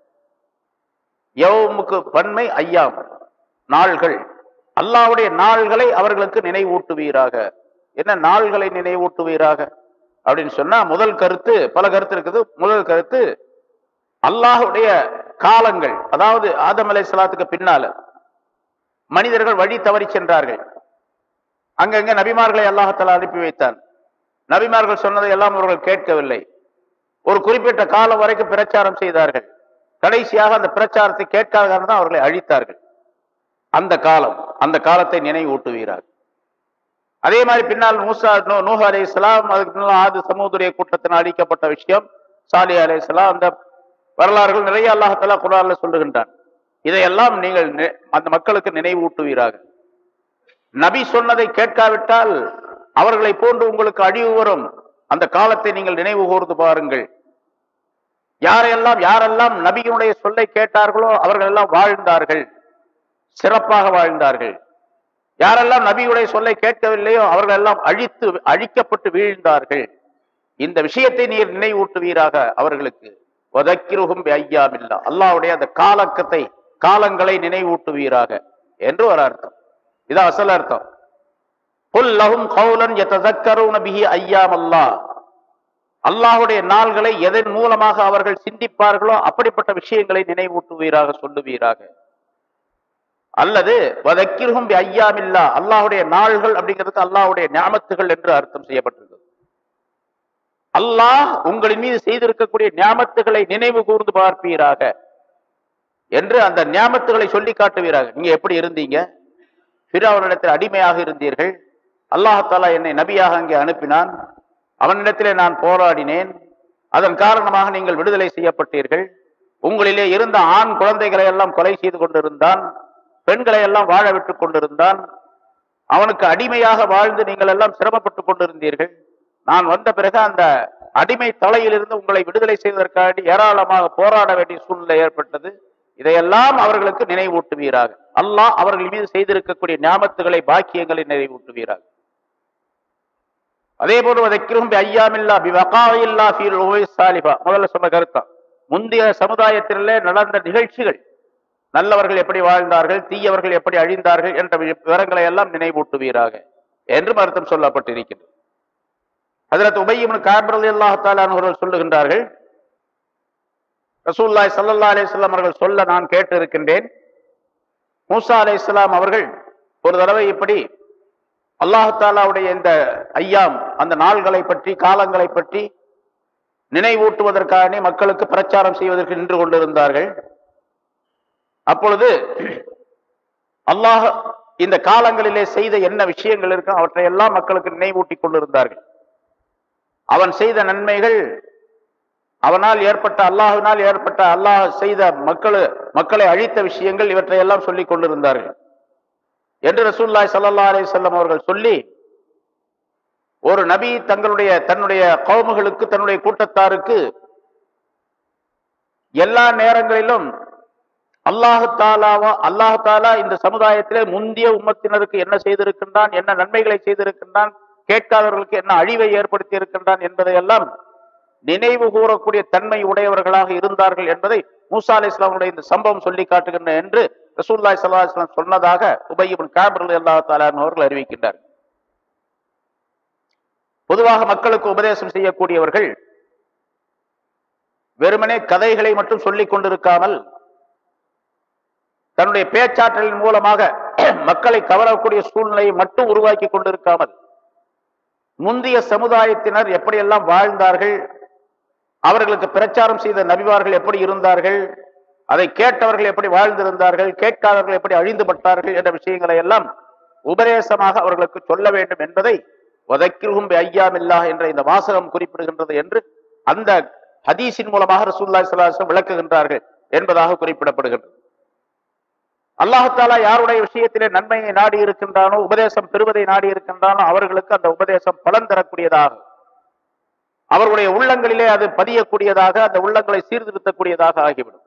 யௌமுக்கு பன்மை, ஐயாம் நாள்கள், அல்லாஹ்வுடைய நாள்களை அவர்களுக்கு நினைவூட்டுவீராக. என்ன நாள்களை நினைவூட்டுவீராக அப்படின்னு சொன்னா, முதல் கருத்து, பல கருத்து இருக்குது. முதல் கருத்து அல்லாஹ்வுடைய காலங்கள், அதாவது ஆதம் அலைஹிஸ்ஸலாத்துக்கு பின்னால மனிதர்கள் வழி தவறி சென்றார்கள். அங்கங்க நபிமார்களை அல்லாஹ் தஆலா அனுப்பி வைத்தான். நபிமார்கள் சொன்னதை எல்லாம் அவர்கள் கேட்கவில்லை. ஒரு குறிப்பிட்ட காலம் வரைக்கும் பிரச்சாரம் செய்தார்கள். கடைசியாக அந்த பிரச்சாரத்தை கேட்காத தான் அவர்களை அழித்தார்கள். அந்த காலம், அந்த காலத்தை நினைவூட்டுவீராக. அதே மாதிரி பின்னால் மூசா நூஹ் அலைஹிஸ்ஸலாம், அதுக்கு முன்னால் ஆது சமூதுடைய கூட்டத்தினால் அழிக்கப்பட்ட விஷயம், சாலிஹ் அலைஹிஸ்ஸலாம், அந்த வரலாறுகள் நிறைய அல்லாஹ் தஆலா குர்ஆன்ல சொல்லுகின்றான். இதையெல்லாம் நீங்கள் அந்த மக்களுக்கு நினைவூட்டுவீராக. நபி சொன்னதை கேட்காவிட்டால் அவர்களை போன்று உங்களுக்கு அழிவு வரும். அந்த காலத்தை நீங்கள் நினைவு கூர்ந்து பாருங்கள். யாரெல்லாம் யாரெல்லாம் நபியினுடைய சொல்லை கேட்டார்களோ அவர்கள் எல்லாம் வாழ்ந்தார்கள், சிறப்பாக வாழ்ந்தார்கள். யாரெல்லாம் நபியுடைய சொல்லை கேட்கவில்லையோ அவர்கள் எல்லாம் அழித்து அழிக்கப்பட்டு வீழ்ந்தார்கள். இந்த விஷயத்தை நீர் நினைவூட்டுவீராக அவர்களுக்கு. வதக்கிருஹும் பி அய்யாமில்லாஹ், அல்லாஹ்வுடைய அந்த காலக்கத்தை, காலங்களை நினைவூட்டுவீராக என்று ஒரு அர்த்தம். இது அசல் அர்த்தம். குல் லஹும் கௌலன் யதஸக்கரூன பிஹி அய்யாமல்லாஹ், அல்லாஹ்வுடைய நாள்களை எதன் மூலமாக அவர்கள் சிந்திப்பார்களோ அப்படிப்பட்ட விஷயங்களை நினைவூட்டுவீராக, சொல்லுவீராக. அல்லது வதக்கிர்ஹும் பி அய்யாமில்லாஹ், அல்லாஹ்வுடைய நாள்கள் அப்படிங்கிறதுக்கு அல்லாஹ்வுடைய நியாமத்துகள் என்று அர்த்தம் செய்யப்பட்டிருக்கிறது. அல்லாஹ் உங்களின் மீது செய்திருக்கக்கூடிய நியாமத்துகளை நினைவு கூர்ந்து பார்ப்பீராக என்று அந்த நியாமத்துகளை சொல்லி காட்டுவீராக. நீங்க எப்படி இருந்தீங்க? ஃபிரௌனிடத்தில் அடிமையாக இருந்தீர்கள். அல்லாஹ் தஆலா என்னை நபியாக அங்கே அனுப்பினான். அவனிடத்திலே நான் போராடினேன். அதன் காரணமாக நீங்கள் விடுதலை செய்யப்பட்டீர்கள். உங்களிலே இருந்த ஆண் குழந்தைகளை எல்லாம் கொலை செய்து கொண்டிருந்தான், பெண்களை எல்லாம் வாழ விட்டுக் கொண்டிருந்தான். அவனுக்கு அடிமையாக வாழ்ந்து நீங்கள் எல்லாம் சிரமப்பட்டு கொண்டிருந்தீர்கள். நான் வந்த பிறகு அந்த அடிமை தலையிலிருந்து உங்களை விடுதலை செய்வதற்காக ஏராளமாக போராட வேண்டிய சூழ்நிலை ஏற்பட்டது. இதையெல்லாம் அவர்களுக்கு நினைவூட்டுவீராக. அல்லாஹ் அவர்கள் மீது செய்திருக்கக்கூடிய ஞாபத்துகளை, பாக்கியங்களை நினைவூட்டுவீராக. அதே போன்று ஐயாமில்லா பிவகாயில்லா ஃபீல் உவைஸ் சாலிஹா, முதல்ல சொன்ன கருத்தா, முந்தைய சமுதாயத்திலே நடந்த நிகழ்ச்சிகள், நல்லவர்கள் எப்படி வாழ்ந்தார்கள், தீயவர்கள் எப்படி அழிந்தார்கள் என்ற விவரங்களை எல்லாம் நினைவூட்டுவீராக என்று அர்த்தம் சொல்லப்பட்டிருக்கிறது. ஹஜ்ரத் உபய் இப்னு கஅப் ரலியல்லாஹு தஆலா அவர்கள் சொல்லுகின்றார்கள், ரசூலுல்லாஹி ஸல்லல்லாஹு அலைஹி வஸல்லம் அவர்கள் சொல்ல நான் கேட்டு இருக்கின்றேன். மூசா அலைஹிஸ்ஸலாம் அவர்கள் ஒரு தடவை இப்படி அல்லாஹ் தஆலாவுடைய இந்த ஐயாம், அந்த நாள்களை பற்றி, காலங்களை பற்றி நினைவூட்டுவதற்காக மக்களுக்கு பிரச்சாரம் செய்வதற்கு நின்று கொண்டிருந்தார்கள். அப்பொழுது அல்லாஹ் இந்த காலங்களிலே செய்த என்ன விஷயங்கள் இருக்கும் அவற்றை எல்லாம் மக்களுக்கு நினைவூட்டி கொண்டிருந்தார்கள். அவன் செய்த நன்மைகள், அவனால் ஏற்பட்ட, அல்லாஹ்வினால் ஏற்பட்ட, அல்லாஹ் செய்த மக்கள் மக்களை அழித்த விஷயங்கள், இவற்றை எல்லாம் சொல்லிக் கொண்டிருந்தார்கள் என்று ரசூலுல்லாஹி ஸல்லல்லாஹு அலைஹி வஸல்லம் அவர்கள் சொல்லி, ஒரு நபி தங்களுடைய தன்னுடைய கௌமுகளுக்கு, தன்னுடைய கூட்டத்தாருக்கு எல்லா நேரங்களிலும் அல்லாஹு தாலாவா அல்லாஹு தாலா இந்த சமுதாயத்திலே முந்திய உம்மத்தினருக்கு என்ன செய்திருக்கின்றான், என்ன நன்மைகளை செய்திருக்கின்றான், கேட்காதவர்களுக்கு என்ன அழிவை ஏற்படுத்தி இருக்கின்றான் என்பதையெல்லாம் நினைவு கூறக்கூடிய தன்மை உடையவர்களாக இருந்தார்கள் என்பதை மூசா அலைஹிஸ்ஸலாமுடைய இந்த சம்பவம் சொல்லி காட்டுகின்றன என்று ரசூலுல்லாஹி ஸல்லல்லாஹு அலைஹி வஸல்லம் சொன்னதாக உபய் இப்னு கஅப் ரலியல்லாஹு தஆலா அவர்கள் அறிவிக்கின்றார். பொதுவாக மக்களுக்கு உபதேசம் செய்யக்கூடியவர்கள் வெறுமனே கதைகளை மட்டும் சொல்லிக் கொண்டிருக்காமல், தன்னுடைய பேச்சாற்றலின் மூலமாக மக்களை கவரக்கூடிய சூழ்நிலையை மட்டும் உருவாக்கி கொண்டிருக்காமல், முந்தைய சமுதாயத்தினர் எப்படியெல்லாம் வாழ்ந்தார்கள், அவர்களுக்கு பிரச்சாரம் செய்த நபிமார்கள் எப்படி இருந்தார்கள், அதை கேட்டவர்கள் எப்படி வாழ்ந்திருந்தார்கள், கேட்காதவர்கள் எப்படி அழிந்துபட்டார்கள் என்ற விஷயங்களை எல்லாம் உபதேசமாக அவர்களுக்கு சொல்ல வேண்டும் என்பதை வதக்கிர்ஹும் பிஅய்யாமில்லாஹ் என்ற இந்த வாசகம் குறிப்பிடுகின்றது என்று அந்த ஹதீஸின் மூலமாக ரசூலுல்லாஹி ஸல்லல்லாஹு அலைஹி வஸல்லம் விளக்குகின்றார்கள் என்பதாக குறிப்பிடப்படுகிறது. அல்லாஹ் தஆலா யாருடைய விஷயத்திலே நன்மையை நாடி இருக்கின்றானோ, உபதேசம் பெறுவதை நாடி இருக்கின்றானோ, அவர்களுக்கு அந்த உபதேசம் பலன் தரக்கூடியதாக, அவர்களுடைய உள்ளங்களிலே அது பதியக்கூடியதாக, அந்த உள்ளங்களை சீர்திருத்தக்கூடியதாக ஆகிவிடும்.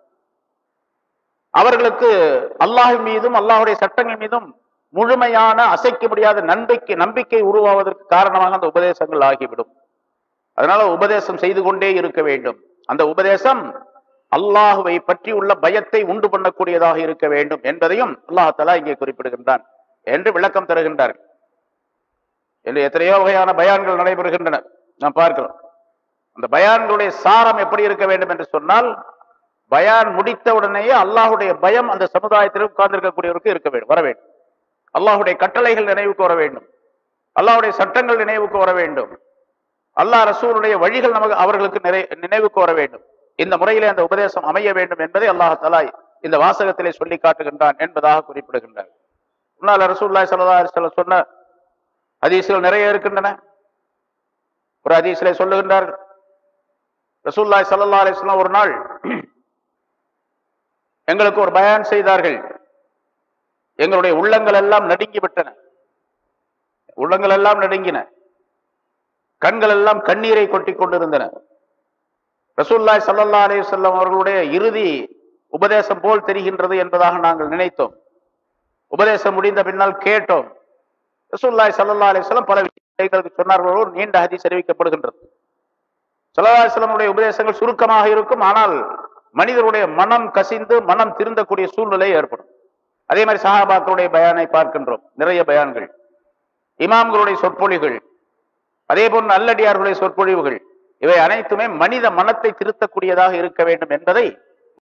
அவர்களுக்கு அல்லாஹ் மீதும் அல்லாஹுடைய சட்டங்கள் மீதும் முழுமையான, அசைக்க முடியாத நம்பிக்கை நம்பிக்கை உருவாவதற்கு காரணமாக அந்த உபதேசங்கள் ஆகிவிடும். அதனால உபதேசம் செய்து கொண்டே இருக்க வேண்டும். அந்த உபதேசம் அல்லாஹுவை பற்றி உள்ள பயத்தை உண்டு பண்ணக்கூடியதாக இருக்க வேண்டும் என்பதையும் அல்லாஹ் தஆலா இங்கே குறிப்பிடுகின்றான் என்று விளக்கம் தருகின்றார்கள். என்று எத்தனையோ வகையான பயான்கள் நடைபெறுகின்றன, நாம் பார்க்கிறோம். அந்த பயான்களுடைய சாரம் எப்படி இருக்க வேண்டும் என்று சொன்னால், பயான் முடித்த உடனேயே அல்லாஹுடைய பயம் அந்த சமுதாயத்தில் உட்கார்ந்திருக்கக்கூடியவருக்கு இருக்க வேண்டும், வர வேண்டும். அல்லாஹுடைய கட்டளைகள் நினைவுக்கு வர வேண்டும், அல்லாஹுடைய சட்டங்கள் நினைவுக்கு வர வேண்டும், அல்லாஹ் ரசூலுடைய வழிகள் நமக்கு அவர்களுக்கு நினைவுக்கு வர வேண்டும். இந்த முறையிலே அந்த உபதேசம் அமைய வேண்டும் என்பதை அல்லாஹ் தஆலா இந்த வாசகத்திலே சொல்லி காட்டுகின்றான் என்பதாக குறிப்பிடுகின்றார். முன்னால் ரசூலுல்லாஹி ஸல்லல்லாஹு அலைஹி வஸல்லம் சொன்ன ஹதீஸ்கள் நிறைய இருக்கின்றன. ஒரு ஹதீஸிலே சொல்லுகின்றார்கள், ரசூலுல்லாஹி ஸல்லல்லாஹு அலைஹி வஸல்லம் ஒரு நாள் எங்களுக்கு ஒரு பயான் செய்தார்கள். எங்களுடைய உள்ளங்கள் எல்லாம் நடுங்கி விட்டன, உள்ளங்கள் எல்லாம் நடுங்கின, கண்கள் எல்லாம் கண்ணீரை கொட்டி கொண்டிருந்தன. ரசூலுல்லாஹி ஸல்லல்லாஹு அலைஹி வஸல்லம் அவர்களுடைய இறுதி உபதேசம் போல் தெரிகின்றது என்பதாக நாங்கள் நினைத்தோம். உபதேசம் முடிந்த பின்னால் கேட்டோம். ரசூலுல்லாஹி ஸல்லல்லாஹு அலைஹி வஸல்லம் பல விஷயங்களுக்கு சொன்னார்கள். ஒரு நீண்ட ஹதீஸ் அறிவிக்கப்படுகின்றது. ஸல்லல்லாஹு அலைஹி வஸல்லமுடைய உபதேசங்கள் சுருக்கமாக இருக்கும், ஆனால் மனிதருடைய மனம் கசிந்து மனம் திருந்தக்கூடிய சூழ்நிலை ஏற்படும். அதே மாதிரி சஹாபாக்களுடைய பயானை பார்க்கின்றோம், நிறைய பயான்கள், இமாம்களுடைய சொற்பொழிவுகள், அதே போன்று நல்லடியார்களுடைய சொற்பொழிவுகள், இவை அனைத்துமே மனித மனத்தை திருத்தக்கூடியதாக இருக்க வேண்டும் என்பதை